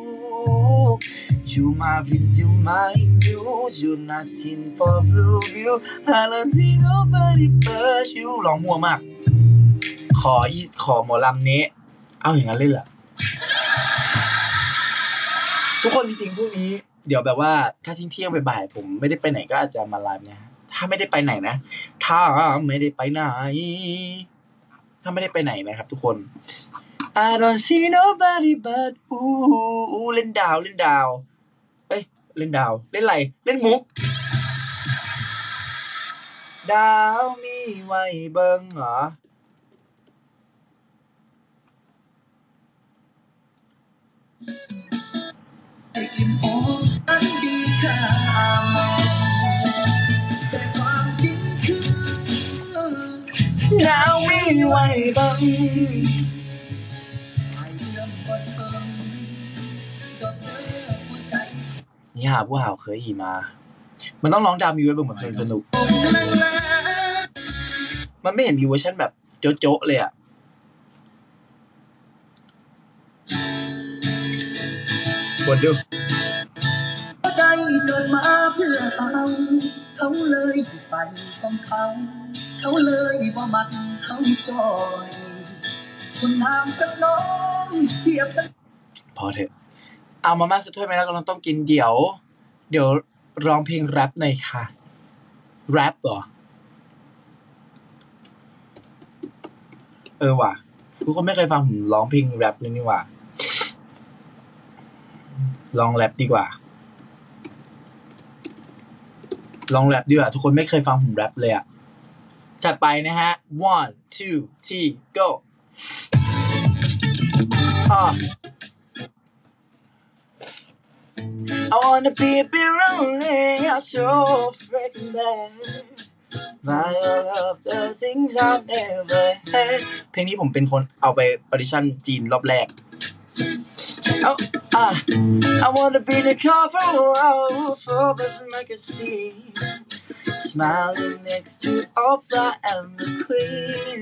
you my dreams you my muse you nothing for you I don't see nobody but you ร้องมั่วมากขอหมอลำนี้เอาอย่างนั้นเลยเหรอทุกคนจริงๆพรุ่งนี้เดี๋ยวแบบว่าถ้าเที่ยงบ่ายๆผมไม่ได้ไปไหนก็อาจจะมาไลฟ์นะถ้าไม่ได้ไปไหนนะครับทุกคน I don't see nobody but ooh เล่นดาวเล่นดาวเล่นอะไรเล่นมุกดาวมีไว้เบิ่งเหรอไอ้กลิ่นหอมอันดีค่ามองแต่ความจริงคือดาวมีไว้เบิ่งหาผู้หาเคยอีมามันต้องร้องดามิวให้เหมือนเพลงสนุกมันไม่เห็นมีเวอร์ชันแบบโจ๊ะเลยอ่ะบนดูใจเกิดมาเพื่อเขาเลยไปของเขาเลยบ่มักเขาจอยคนน้ำกับน้องเทียบกันพอเถอะเอามาม่าสักถ้วยไหมแล้วก็เราต้องกินเดี๋ยวร้องเพลงแรปหน่อยค่ะแรปเหรอว่ะทุกคนไม่เคยฟังผมร้องเพลงแรปเลยนี่หว่าลองแรปดีกว่าลองแรปดีกว่าทุกคนไม่เคยฟังผมแรปเลยอ่ะจัดไปนะฮะ 1 2 3 go I wanna be a bit lonely I'm so freaking bad I love the things I never had เพลงนี้ผมเป็นคนเอาไปออดิชั่นจีนรอบแรกI wanna be the cover of Forbes magazine Smiling next to Oprah and the Queen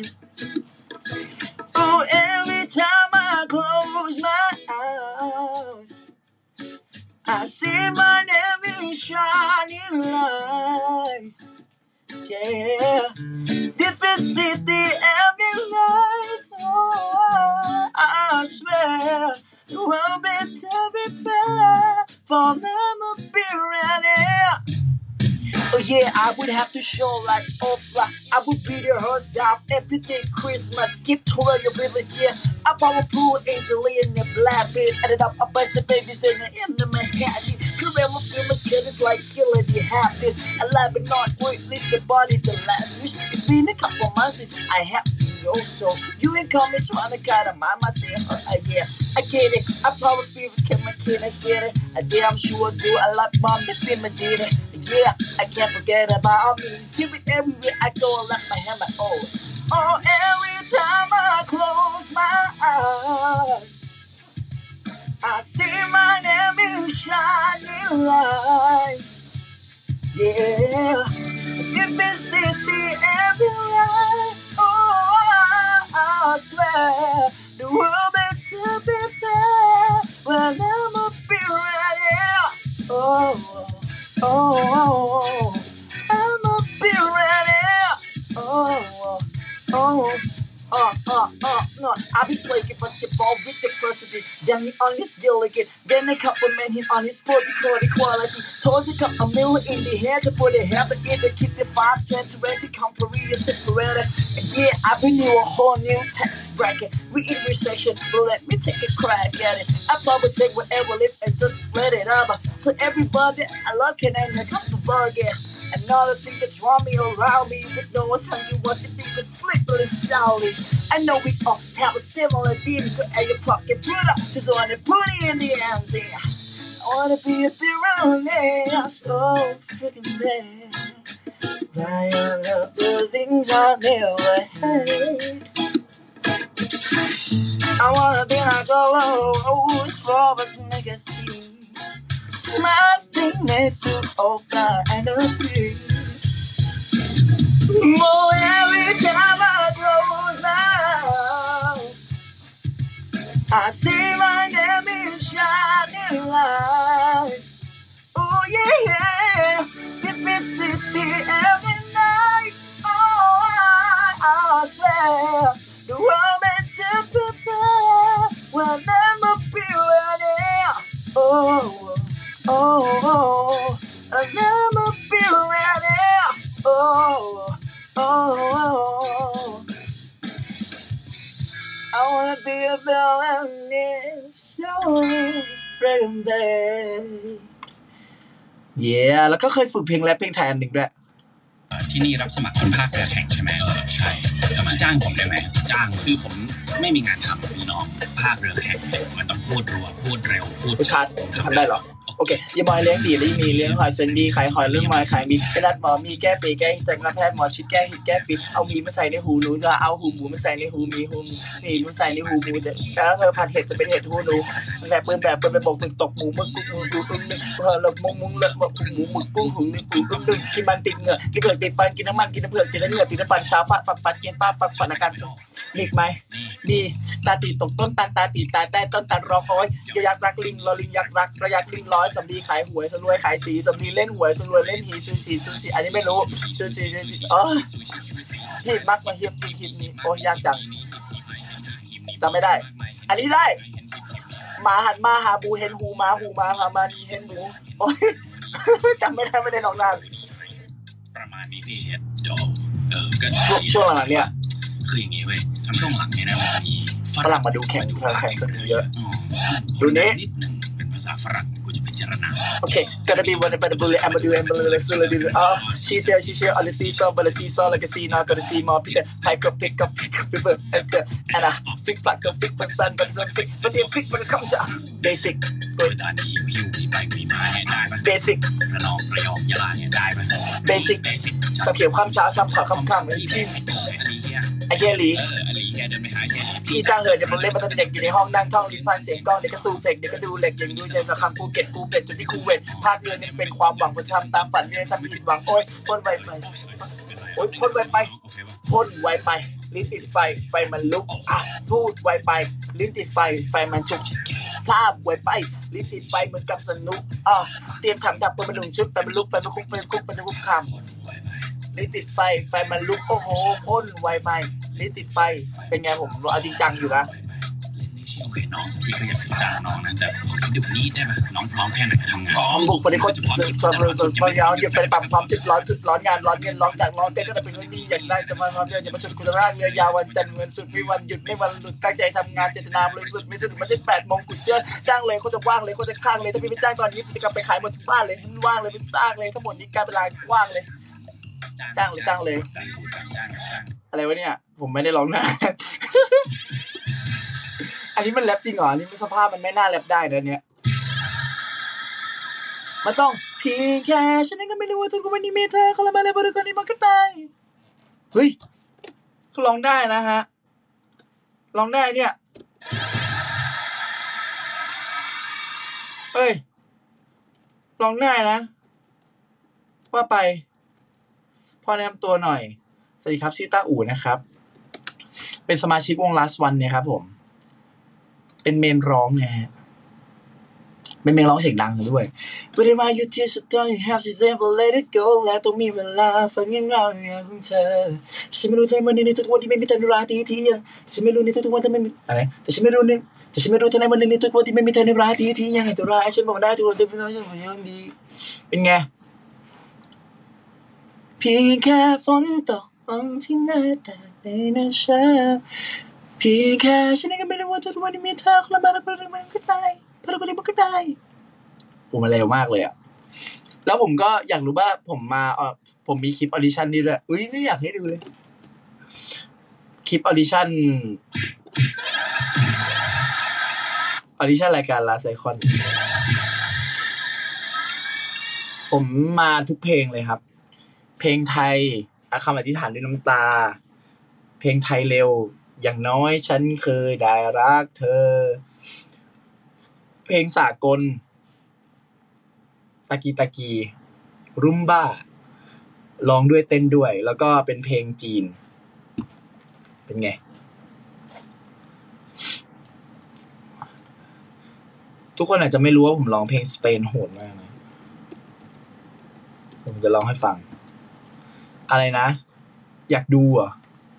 Oh every time I close my eyes I see my name in shining lights Yeah This is the every night Oh I swear The world better prepare For them to be ready Oh yeah, I would have to show like Oprah I would be the host of everyday Christmas Gift to her your village, yeah I bought a blue angel in the black bitch Added up a bunch of babies in the Manhattan Career film is good, it's like killing you have this I love it not work, leave the body the last wish It's been a couple months since I have seen you So you ain't coming trying to cut a mama say yeah I get it, I probably feel my kid, I get it I damn sure do, I love mom, this been my did it Yeah, I can't forget about me. See me everywhere I go, I left my hand my own. Oh, every time I close my eyes, I see my name in shining light. Yeah, if it's city everywhere, oh, I swear the world better be fair when I'm up be ready. Oh, I'ma be ready. No, I be playing basketball with the president. Then he on his delegate. Then a couple men hit on his 40 quality. Told you got a million in the head to put a habit in the keep the 5, 10, 20, company separated. Yeah, I been new a whole new tax bracket. We in recession, but let me take a crack at it. I probably take whatever live and just split it up. So everybody, I love can and I got the burger. Another thing that draw me around me, but no one's hungry. What the thing was slippery and shouty. I know we all have a similar thing. Put in your pocket, put up, just wanna put it in the hands. I wanna be a bit around there, so freaking bad. I love the things I never had. I wanna be like a rose for us make a scene. My thing next to Oprah and the Queen. Oh, every time I close my eyes, I see my name in shining light. Oh yeah, if it's city every night. Oh, I swear the world meant to prepare when them up be ready. Oh, and them up be ready. Oh. I wanna be a billionaire, so freaking bad. Yeah แล้วก็เคยฝึกเพลงแรปเพลงไทยอันหนึ่งด้วยที่นี่รับสมัครคนภาคเรือแข่งใช่ไหมใช่แล้วมาจ้างผมได้ไหมจ้างคือผมไม่มีงานทำพี่น้องภาคเรือแข่งมันต้องพูดรัวพูดเร็วพูดชัดทำได้เหรอโอโอเคยาบอยเลี้ยงดีและมีเลี้ยงหอยเซนดีขายหอยเรื่องหอยขายมีไปรัดหมอมีแก้ฝีแก้จากนักแพทย์หมอชิดแก้หิดแก้ฝีเอามีมาใส่ในหูหนูจะเอาหูหมูมาใส่ในหูมีหูนี่มาใส่ในหูหมูเด็กแล้วเธอผัดเห็ดจะเป็นเห็ดหูหนูแบบปืนไปบอกตึกตกหมูมึกกุ้งหมูตุ้งนึงเรามุงเลิศหมูหมึกกุ้งหูนี่กุ้งนึงกินมันติดเหงื่อกินเผือกติดฟันกินน้ำมันกินน้ำเผือกกินน้ำเหงื่อติดน้ำฟันชาฟาดปัดกินป้าปัดอาการมีไหมดีตาตีตกต้นตาตีตาใต้ต้นตาร้องโอยยักษ์รักลิงรอลิงยักษ์รักระยักลิงร้อยสำลีขายหวยสรวยขายสีสำลีเล่นหวยสรวยเล่นหีซูชีอันนี้ไม่รู้ซูชีอ๋อนี่มักมาเฮียบคลิปนี้โอ้ยากจังจำไม่ได้อันนี้ได้หมาหันมาหาบูเห็นหูมาหามานีเห็นหมูโอ้ยจำไม่ได้ลองนานประมาณนี้พี่เดี๋ยวก็ช่วงหลังเนี่ยคืออย่างงี้เว้ยช่วงหลังเนี่ยนะมันจะมีฝรั่งมาดูแข่งกันเยอะดูนี้นิดนึงเป็นภาษาฝรั่งกูจะพิจารณาโอเคก็จะมีวันเป็นบุลเลต์มาดูเลยสุดเลยอ๋อชีเซลon the seesaw but the seesaw like a sea now got to see more pick up pick up and fix back fix back sun but the fix when it comes to basic ตัวด้านนี้หิวไปมีมาเนี่ยได้ป่ะ basic ระนองยะลาเนี่ยได้ป่ะ basic ตะเขียวข้ามเช้าช้ำขาวค่ำเลยพี่ไอ้เหี้ยหลีเดินไปหาแค่พี่จ้างเหอะเดี๋ยวผมเล่นมาตอนเด็กอยู่ในห้องนั่งท่องลิ้นพันเสียงกล้องเด็กก็สู้เพลงเด็กก็ดูเหล็กอย่างดูใจกับคำภูเก็ตจนที่คูเวตภาคเรือเนี่ยเป็นความหวังประจำตามฝันเนี่ยทำผิดหวังโอ๊ยพ่นไวไปลิ้นติดไฟมันลุกพูดไวไปลิ้นติดไฟมันฉุกภาพไวไปลิ้นติดไฟเหมือนกับสนุกเตรียมทำดับเปิดมันลุงชุดไปมันลุกไปมันคุกคำลิ้นติดไฟมันลุกโอ้โหพ่นไวไปลิ้นติดไฟเป็นไงผมเอาจริงจังอยู่นะโอเคน้องพี่ก็อยากจะจ้างน้องนะแต่เดี๋ยวนี้ได้ไหมน้องพร้อมแค่ไหนทำงานบุกไปในคนพยายามอย่าไปปรับความจุดร้อนงานร้อนเงินร้อนจากร้อนเต้นก็จะเป็นเรื่องนี้อย่างไรจะมาความเดือดอย่ามาชุดคุณร่างเรือยาววันจันทร์เงินสุดไม่วันหยุดไม่วันหลุดตั้งใจทำงานเจตนาบริสุทธิ์ไม่สุดไม่ใช่8 โมงกุดเชื่อจ้างเลยเขาจะว่างเลยเขาจะข้างเลยถ้าพี่ไม่จ้างตอนนี้จะกลับไปขายหมดบ้านเลยไม่ว่างเลยไม่สร้างเลยทั้งหมดนี้กลายเป็นรายว่างเลยจ้างเลยอะไรวะเนี่ยผมไม่ได้ร้องนะอันนี้มันแรปจริงเหรออันนี้สภาพมันไม่น่าแรปได้นะเนี่ยมันต้องเพียงแค่ฉันนั้นก็ไม่รู้ว่าทุกวันนี้มีเธอเขาละมาเลยบริการนี้มันขึ้นไปเฮ้ยเขาร้องได้นะฮะร้องได้เนี่ยเฮ้ยร้องได้นะว่าไปพ่อแนะนำตัวหน่อยสวัสดีครับชื่อต้าอู๋นะครับเป็นสมาชิกวง Last One เนี่ยครับผมเป็นเมนร้องไงฮะเป็นเมนร้องเสียงดังด้วยเวลาอยู่ที่สุดท้าย have to never let it go และต้องมีเวลาฟังเงาของเธอฉันไม่รู้ทำไมในทุกวันที่ไม่มีเธอในราตรีที่ยังฉันไม่รู้ในทุกวันที่ไม่มีอะไรแต่ฉันไม่รู้ทำไมในทุกวันที่ไม่มีเธอในราตรีที่ยังให้ตัวร้ายฉันบอกได้ทุกวันที่ฉันยังดีเป็นไงเพียงแค่ฝนตกลงที่หน้าต่างในน้ำชาเพียงแค่ฉันก็ไม่รู้ว่าทุกวันนี้มีเธอคนละมาแล้วมันก็ได้พอเราก็ได้มันก็ได้ผมมาเร็วมากเลยอ่ะแล้วผมก็อยากรู้ว่าผมมีคลิปออดิชั่นนี่ด้วยอุ้ยไม่อยากให้ดูเลยคลิปออดิชั่นรายการ Last Icon ผมมาทุกเพลงเลยครับเพลงไทยคำอธิษฐานด้วยน้ำตาเพลงไทยเร็วอย่างน้อยฉันเคยได้รักเธอเพลงสากลตะกีรุมบ้าร้องด้วยเต้นด้วยแล้วก็เป็นเพลงจีนเป็นไงทุกคนอาจจะไม่รู้ว่าผมร้องเพลงสเปนโหดมากนะผมจะร้องให้ฟังอะไรนะอยากดูอ่ะ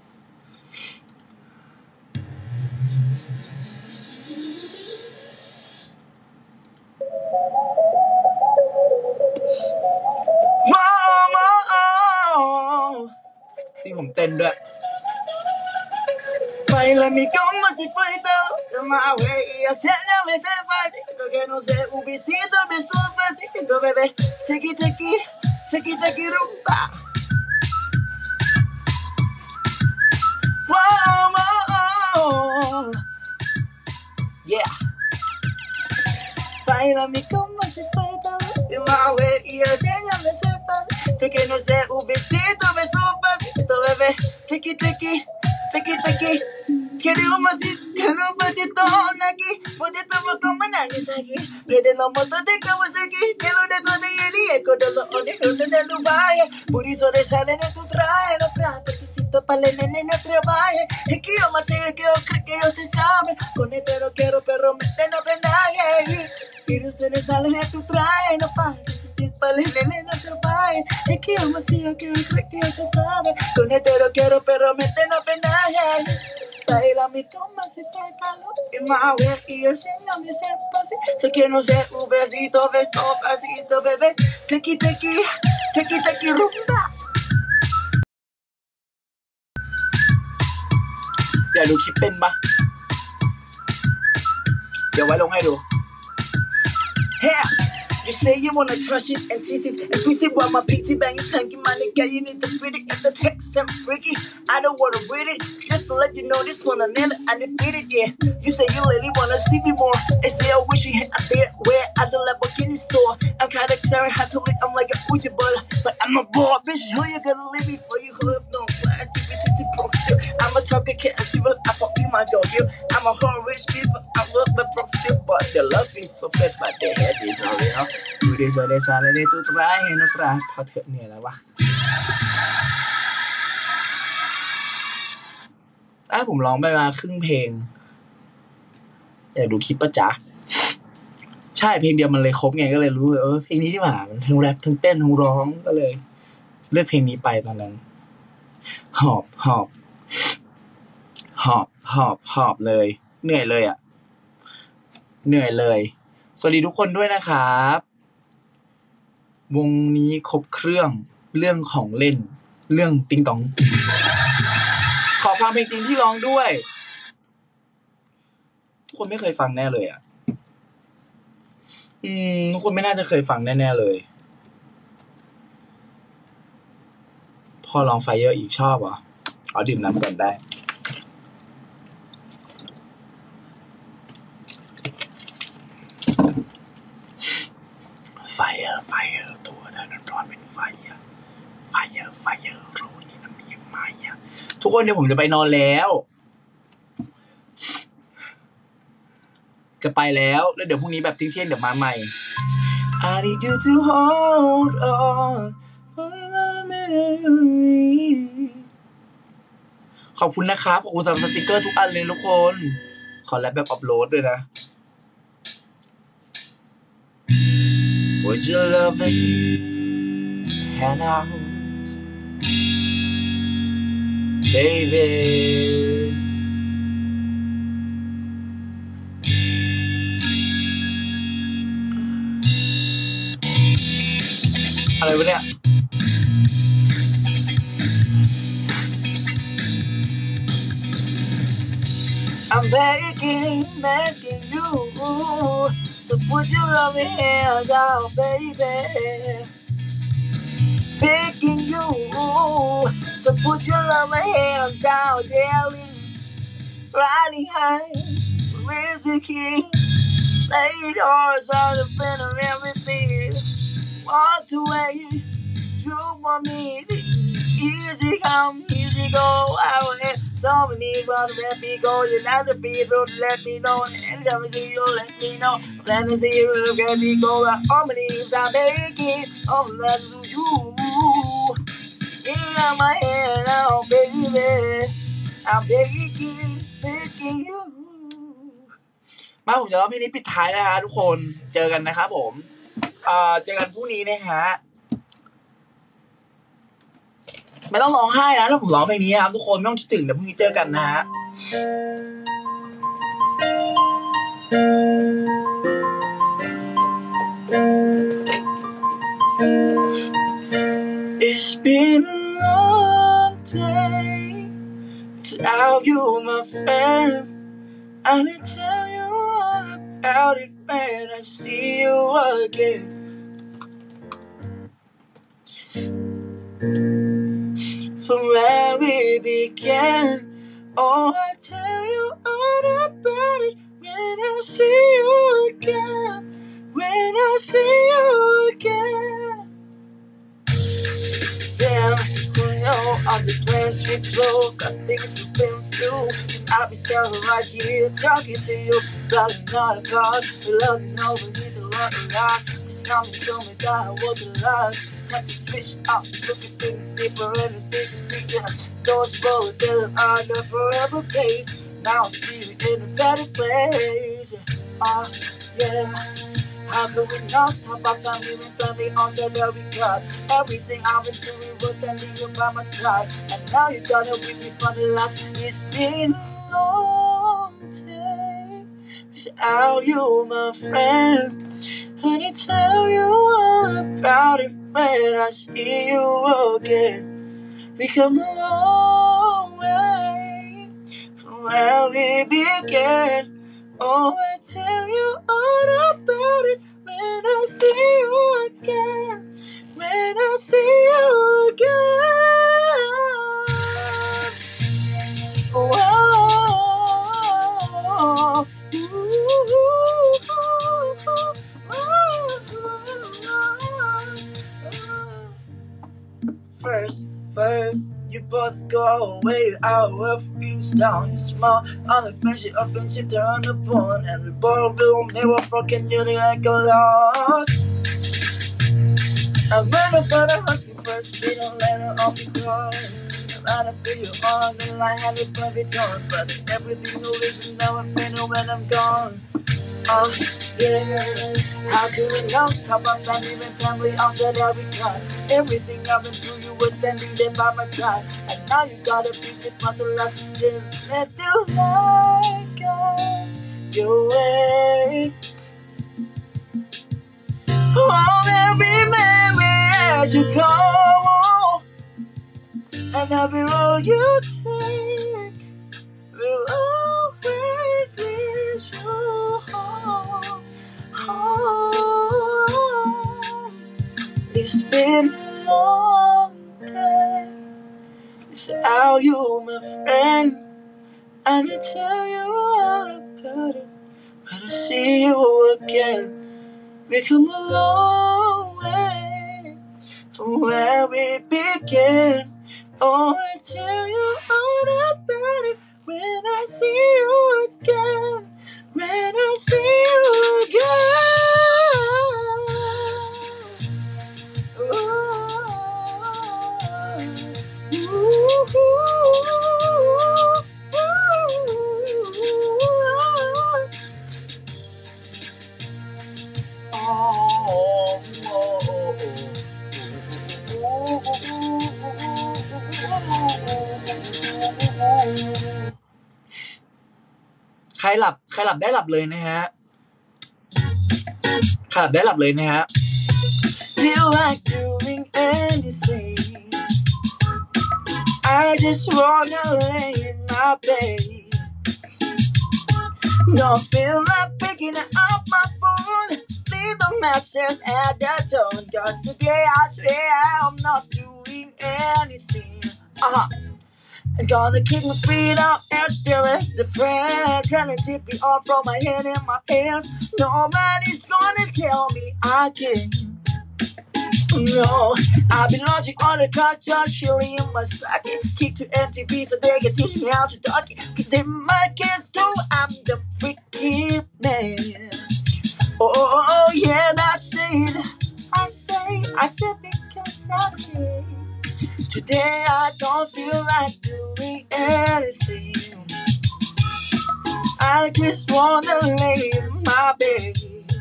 ที่ผมเต้นด้วยBaila mi como si fuera todo my way y hacerme ser fácil que no sé un besito beso pasito bebé take rumba wow yeah ไฟ bailame como si fuera de my way y enséñame ese pasito que no sé, un besito, beso, pasito, bebé, tiki, tiki, tiki, tiki. Quiero un pasito aquí, bonito como nadie aquí. Pero no moto de como aquí, que lo de todo y el eco de los ojos de Dubai. Por eso de sale en tu traje, no traje, para el nene no trabaje. Es que yo más sé que yo creo que yo se sabe. Con esto no quiero, pero me no penaje. Quiero se le sale en tu traje, no pague. Para el nene no trabaje. Es que yo más sé que yo creo que yo se sabe. Con esto no quiero, pero me no penaje. Bailame como si fuera calor y más bien y enséñame ese pasito que no sé, un besito, beso, pasito, bebé, tiki, tiki, tiki, tiki, rumba. เดี๋ยวดูคลิปเป็นปะเดี๋ยวไว้ลงให้ดู Hey, you say you wanna touch it and tease it and twist it while my peachy bang is tanky, my nigga, you need to fit it in the text and freaky. I don't wanna read it, just to let you know this one I nailed it, I defeat it, yeah. You say you really wanna see me more, and say I wish you had a bit where I the Lamborghini store. I'm kinda tearing how to lick, I'm like a Uchi butter, but I'm a boy, bitch, who you gonna leave me for? You hood, no plastic, bitches, and broke you. I'm a talking cat, and she will, I fuck you, my dog, you. I'm a whole rich bitch, but I love the broke still, but the love is so fat, but the head is all real. Por eso le sale de tu traje, no traje, พอเถอะเนี่ยแล้ววะผมร้องไปมาครึ่งเพลงอยากดูคลิปป่ะจ๊ะใช่เพลงเดียวมันเลยครบไงก็เลยรู้เพลงนี้ที่หว่ามันทั้งแรปทั้งเต้นทั้งร้องก็เลยเลือกเพลงนี้ไปตอนนั้นหอบเลยเหนื่อยเลยอ่ะเหนื่อยเลยสวัสดีทุกคนด้วยนะครับวงนี้ครบเครื่องเรื่องของเล่นเรื่องติ๊งตองขอฟังเพลงจริงที่ร้องด้วยทุกคนไม่เคยฟังแน่เลยอ่ะทุกคนไม่น่าจะเคยฟังแน่ๆเลยพอลองไฟเยอะอีกชอบเหรอดื่มน้ำก่อนได้ไฟตัวเธอร้อนเป็นไฟรู้นี่มันมีไหมทุกคนเดี๋ยวผมจะไปนอนแล้วแล้วเดี๋ยวพรุ่งนี้แบบเที่ยงเดี๋ยวมาใหม่ I need you to hold on ขอบคุณนะครับสำหรับสติกเกอร์ทุกอันเลยทุกคนขอแรปแบบอัปโหลดด้วยนะPut your loving hand out, baby. อะไรวะเนี่ยI'm begging you So put your loving hands out, baby. Begging you. So put your loving hands out, darling. Riding high, where's the key? Laid horse on the fin of everything. Walked away, you want me. Easy come, easy go. I will have so many but let me go. You like the people, let me know. Anytime I see you, let me know. Let me see you, let me go. All my needs I'm begging, all that you. You got my hand now, baby. I'm begging you. มาผมจะร้องเพลงนี้ปิดท้ายนะฮะทุกคนเจอกันนะครับผมเจอกันพรุ่งนี้นะฮะไม่ต้องร้องไห้นะถ้าผมร้องเพลงนี้ครับทุกคนไม่ต้องคิดถึงเดี๋ยวพรุ่งนี้เจอกันนะฮะ It's been a long day without you, my friend. I need to tell you all about it when I see you again. From where we began, oh, I tell you all about it when I see you again. when I see you again. Damn, who know all the plans we flew, got things we've been through. Cause I'll be standing right here talking to you, but I'm not apart. We love you, know we need to love a lot. Something told me that I wasn't alive. Had to switch up, look at things deeper and bigger. Those roads that are the forever place. Now I see you in a better place. Yeah. How could we not talk about family when family all that we got? Everything I've been doing was sending you by my side. And now you're gonna with me for the last. It's been a long day without you, my friend. And I tell you all about it when I see you again. We come a long way from where we began. Oh, I tell you all about it when I see you again. When I see you again. Whoa. First, you both go away. Our world feels down. You smile on the friendship of friendship turn upon, and we both will never broken you like a loss. I ran up for the husky first, we don't let her off because I'd rather be you on the line, have it perfect done. But everything you listen now I feel when I'm gone. Yeah. How could we not talk about family when family all that we got? Everything I've been through, you were standing there by my side. And now you gotta be with my last. Didn't let the light guide your way. Oh, every memory as you go, and every road you take will always lead you home. It's been a long day without you, my friend. And I tell you all about it when I see you again. We come a long way from where we began. Oh, I tell you all about it when I see you again. When I see you again.ใครหลับได้หลับเลยนะฮะใครหลับได้หลับเลยนะฮะ Feel like doing anything I just wanna lay in my bed Don't feel like picking up my phone Leave the message at the tone Cause today I swear I'm not doing anything I'm gonna keep my feet up and stare at the friend Telling tip me off from my head and my pants Nobody's gonna tell me I can't No, I've been launching on the culture Chilling in my socket Kick to MTV so they can teach me how to talk it Cause in my kids too, I'm the freaky man Oh yeah, that's it I said because I can Today I don't feel like doing anything I just wanna lay in my bed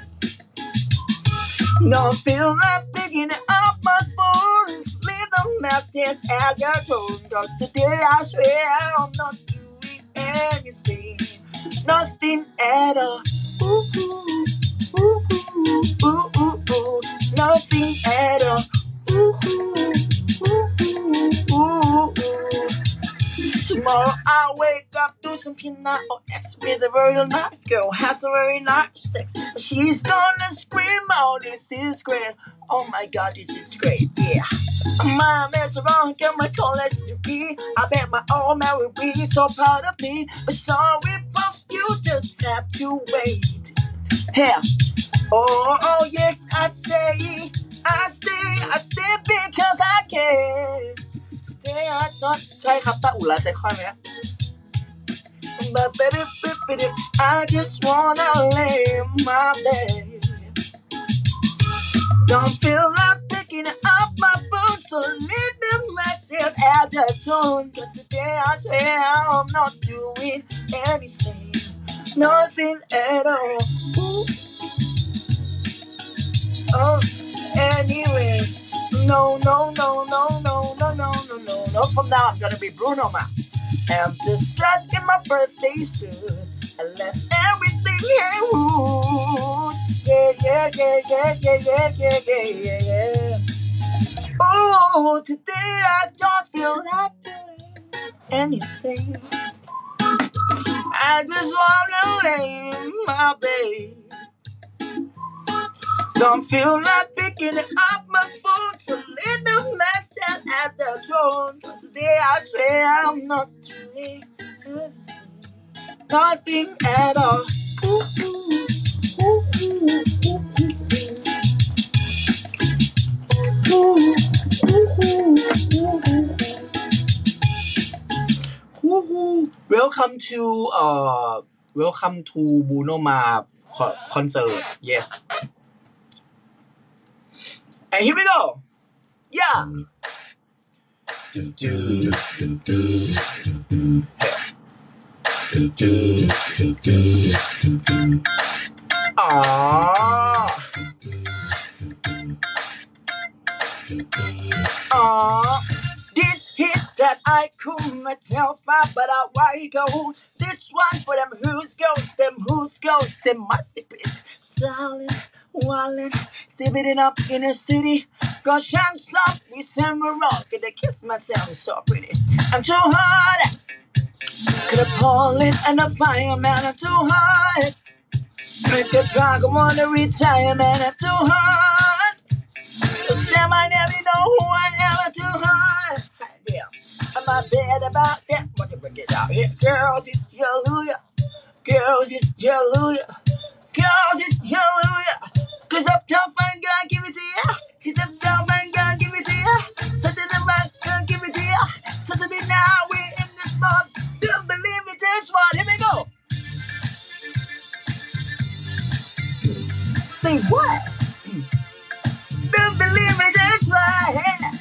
Don't feel like picking up my phone Leave the message at your tone Cause today I swear I'm not doing anything Nothing at all ooh, ooh, ooh, ooh, ooh, ooh. Nothing at all ooh, ooh, ooh, ooh, ooh. Tomorrow I'll wake up, do some P9OX with a very nice girl, has a very nice sex. But she's gonna scream, oh, this is great. Oh my god, this is great, yeah. My mess around, get my college degree. I bet my old man will be so proud of me. But sorry, boss, you just have to wait. Yeah. Oh yes I say I stay because I can They are not ใช่ครับตาอุลาใจค่อยไหม But baby I just wanna lay in my bed Don't feel like picking up my phone So leave the message at the tone Cause today I swear I'm not doing anything Nothing at all Ooh. Oh, anyway No From now I'm gonna be Bruno Mars I'm just stuck in my birthday suit I left everything loose Yeah Oh, today I don't feel like doing anything I just wanna lay in my bed Don't feel like picking up my phone So leave the message at the tone Cause today I swear I'm not doing nothing at all Welcome to Bruno Mars concert Yes And here we go Yeah This hit that I couldn't tell far but I why go This one for them who's ghost Them must be silent Wildin' Sipping up in the city Cause hands up we send me rock and I kiss myself so pretty I'm too hot Could have pulled it and the fireman I'm too hot Make the dragon wanna retire man I'm too hot Sam I never know who I am I'm too hot Yeah I'm not bad about that but to bring it out here Girls it's hallelujah Girls it's hallelujah Girls it's hallelujah Cause uptown fine God give it to ya Cause uptown fine God give it to ya Saturday man God give it to ya Saturday now we're in the spot Don't believe me this one Here we go Say what? Don't believe me this one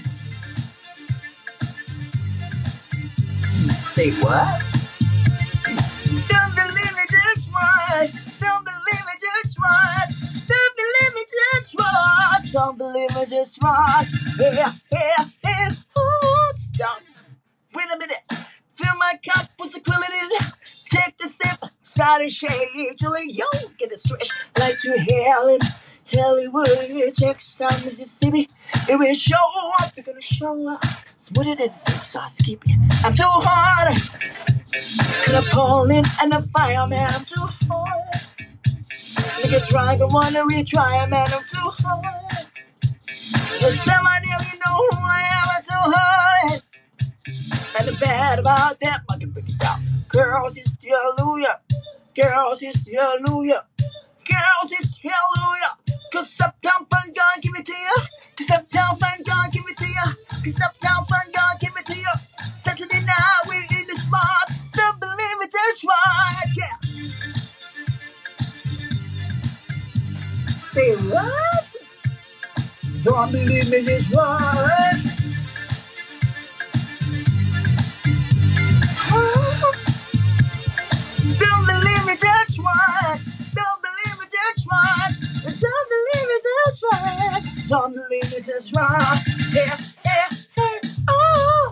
Say what? Don't believe me this one Don't believe me this one Don't believe me this one Don't believe me this one Yeah Oh, stop Wait a minute Fill my cup with equality Take the sip Shot and shade Julie Young Get it stretch Like to Helen Hollywood Texas Mississippi If we show up We're gonna show up Smooth it in the sauce Keep it I'm too hard Could have pulled in and the fireman I'm too hard Make a driver wanna retry man I'm too hard This time I never know who I am I'm too hard And the bad about that I can break it down Girls it's hallelujah Girls it's hallelujah Girls it's hallelujah Cause uptown fun God give it to ya Cause uptown fun God give it to ya Cause uptown fun God give it to ya Saturday night we're in the spot Don't believe it that's right Yeah Say what? Don't believe me this right Don't believe me that's right Don't believe me that's right Don't believe me that's right Don't believe me that's right Yeah Oh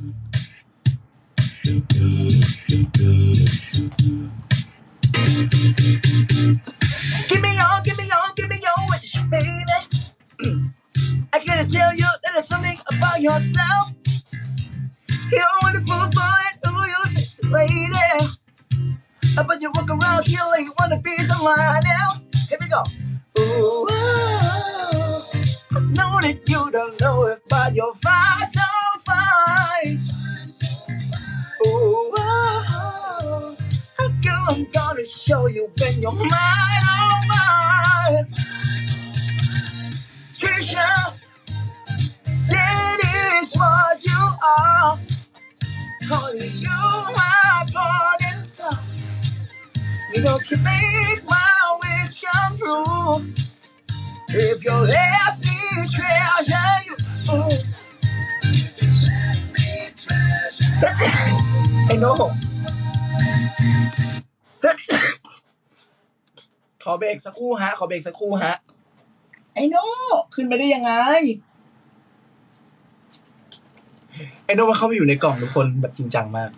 Give me your wish, baby I gotta tell you that there's something about yourself You're wonderful for it, ooh, you're sexy lady But you walk around here like you wanna be someone else Here we go Ooh, I know that you don't know it But you're fine, so fine Ooh, I'm gonna show you when you're mine, oh mine You know, can make my wish come true. If you let me treasure you.ไอ้โน่ขอเบรกสักครู่ฮะไอ้โน่ขึ้นมาได้ยังไงไอ้โน่มันเข้าไปอยู่ในกล่องทุกคนแบบจริงจังมาก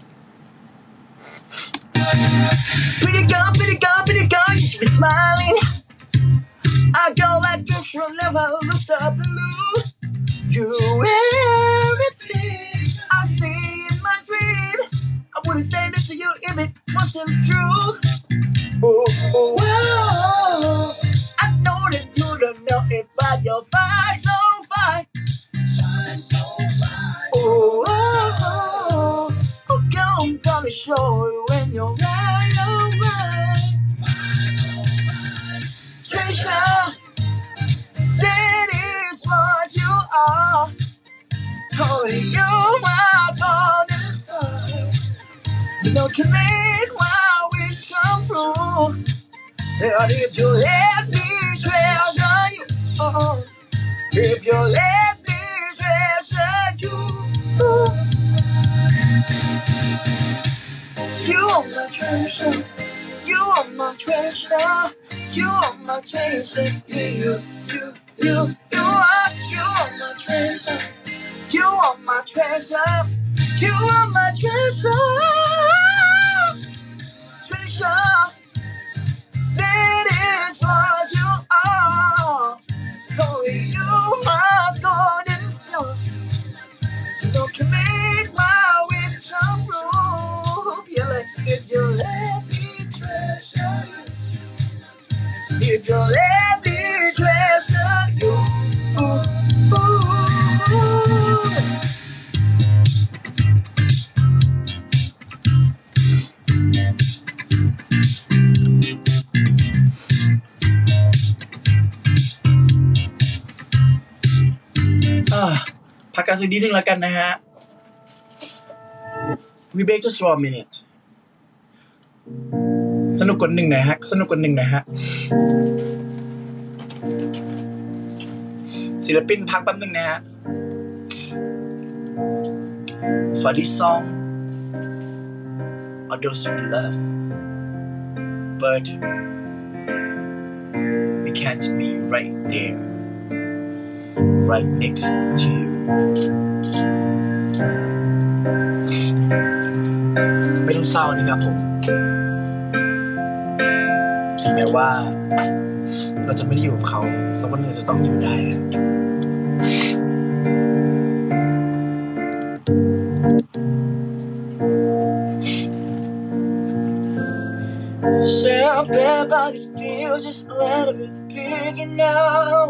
Pretty girl, you should be smiling. I go like you should never look so blue. You everything I see in my dreams. I wouldn't say this to you if it wasn't true. Oh, I know that you don't know it, but you're fine, so fine. Oh, girl, I'm gonna show you when you're right, Treasure, that is what you are. Only you, my golden star. You know, can make my wish come true. And if you let me treasure you, if you let me treasure you, you are my treasure, you are my treasure, you are my treasure, you are my treasure, you are my treasure, you are my treasure, treasure. That is what you are. Only you, my golden star. You can make my wish come true. If you let me treasure you. If you let me treasure you.พักกันสักนิดนึงแล้วกันนะฮะ We break just for a minute สนุกกว่าหนึ่งหน่อยฮะศิลปินพักแป๊บนึงนะฮะ For this song or those we love but we can't be right there right next to you ไม่ต้องเศร้านะครับผมถึงแม้ว่าเราจะไม่ได้อยู่กับเขาสักวันหนึ่งจะต้องอยู่ได้ Champagne body feels just a little bit bigger now.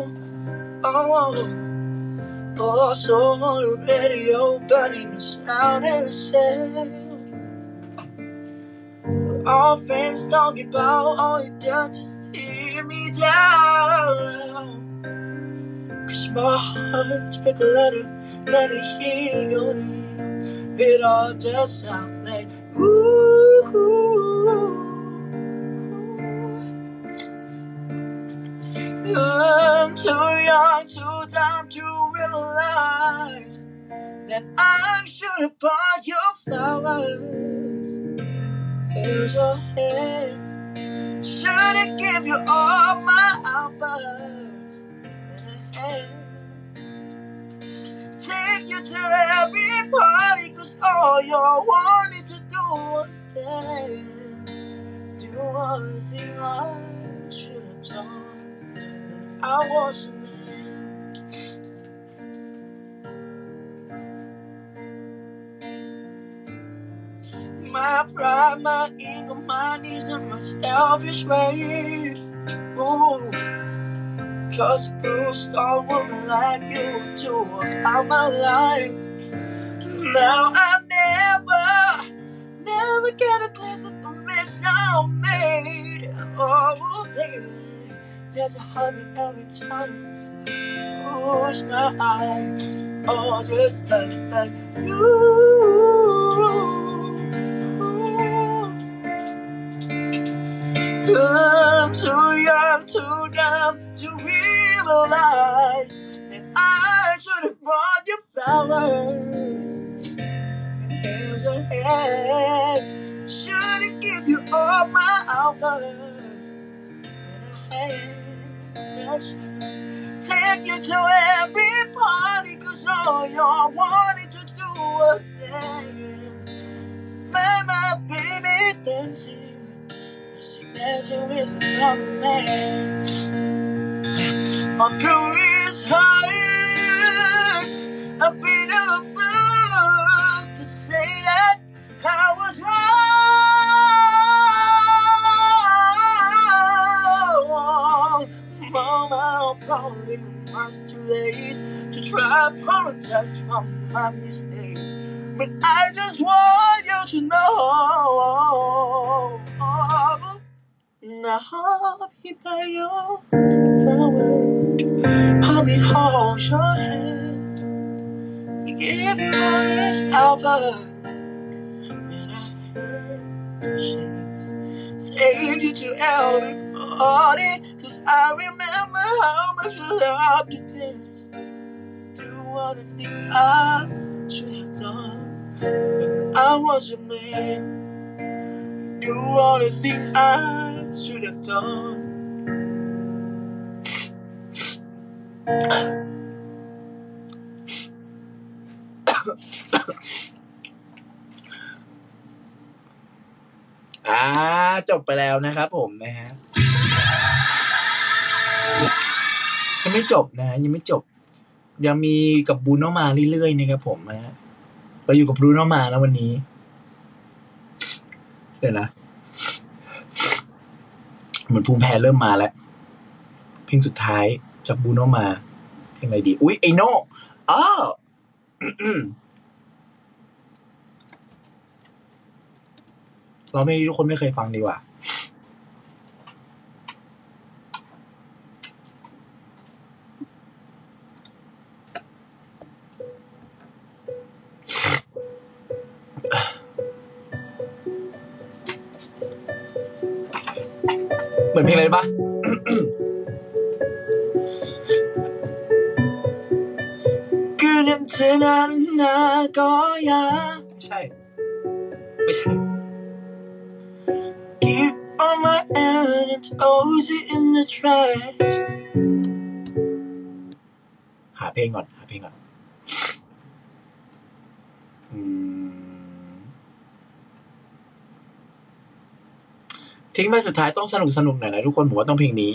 Oh, so on the radio, burning the sound and the sound. Our friends talk about all you done to steer me down. 'Cause my heart's break a letter when I hear your name. It all just sounds like ooh. I'm too young, too dumb to realize that I should have bought your flowers. Here's your hand. Should have give you all my hours. Take you to every party, 'cause all you wanted to do was stand. Do one thing I should have done. I was a man. My pride, my ego, my needs, and my selfish ways. Ooh, 'cause a blue-star woman like you took out my life. Now I never get a glimpse of the mess I made. Oh, baby. There's a heartbeat every time I close my eyes. Oh, just like you. I'm too young, too dumb to realize that I should have brought you flowers. Here's a hand, should have give you all my hours. And I had a chance, take you to every party, 'cause all you wanted to do was dance. My baby dancing, she dancing with another man. On through his heart, I've been a fool to say that I was wrong. Mama, I'm probably much too late to try to apologize for my mistake. But I just want you to know, and I hope you buy your flowers. I'll be hold your hand, he gave you all his hours. And I heard the shakes, take you to every party, 'cause I remember how much you loved to dance. Do all the things I should have done when I was your man. Do all the things I should have done.จบไปแล้วนะครับผมนะฮะยังไม่จบนะยังไม่จบยังมีกับบรูโนมาเรื่อยๆนะครับผมนะฮะเราอยู่กับบรูโนมาแล้ววันนี้เดี๋ยวนะเหมือนภูมิแพ้เริ่มมาแล้วเพลงสุดท้ายจากบรูโนมาเพลงอะไรดีอุ๊ยไอโน่อ้าวเราไม่ทุกคนไม่เคยฟังดีกว่าเหมือนเพลงอะไรปะคือน้ำเธอนั้นน่าก็ยาใช่ไม่ใช่ Keep on my hand and toss it in the trash หาเพลงก่อนทิ้งไปสุดท้ายต้องสนุกหน่อยนะทุกคนผมว่าต้องเพลงนี้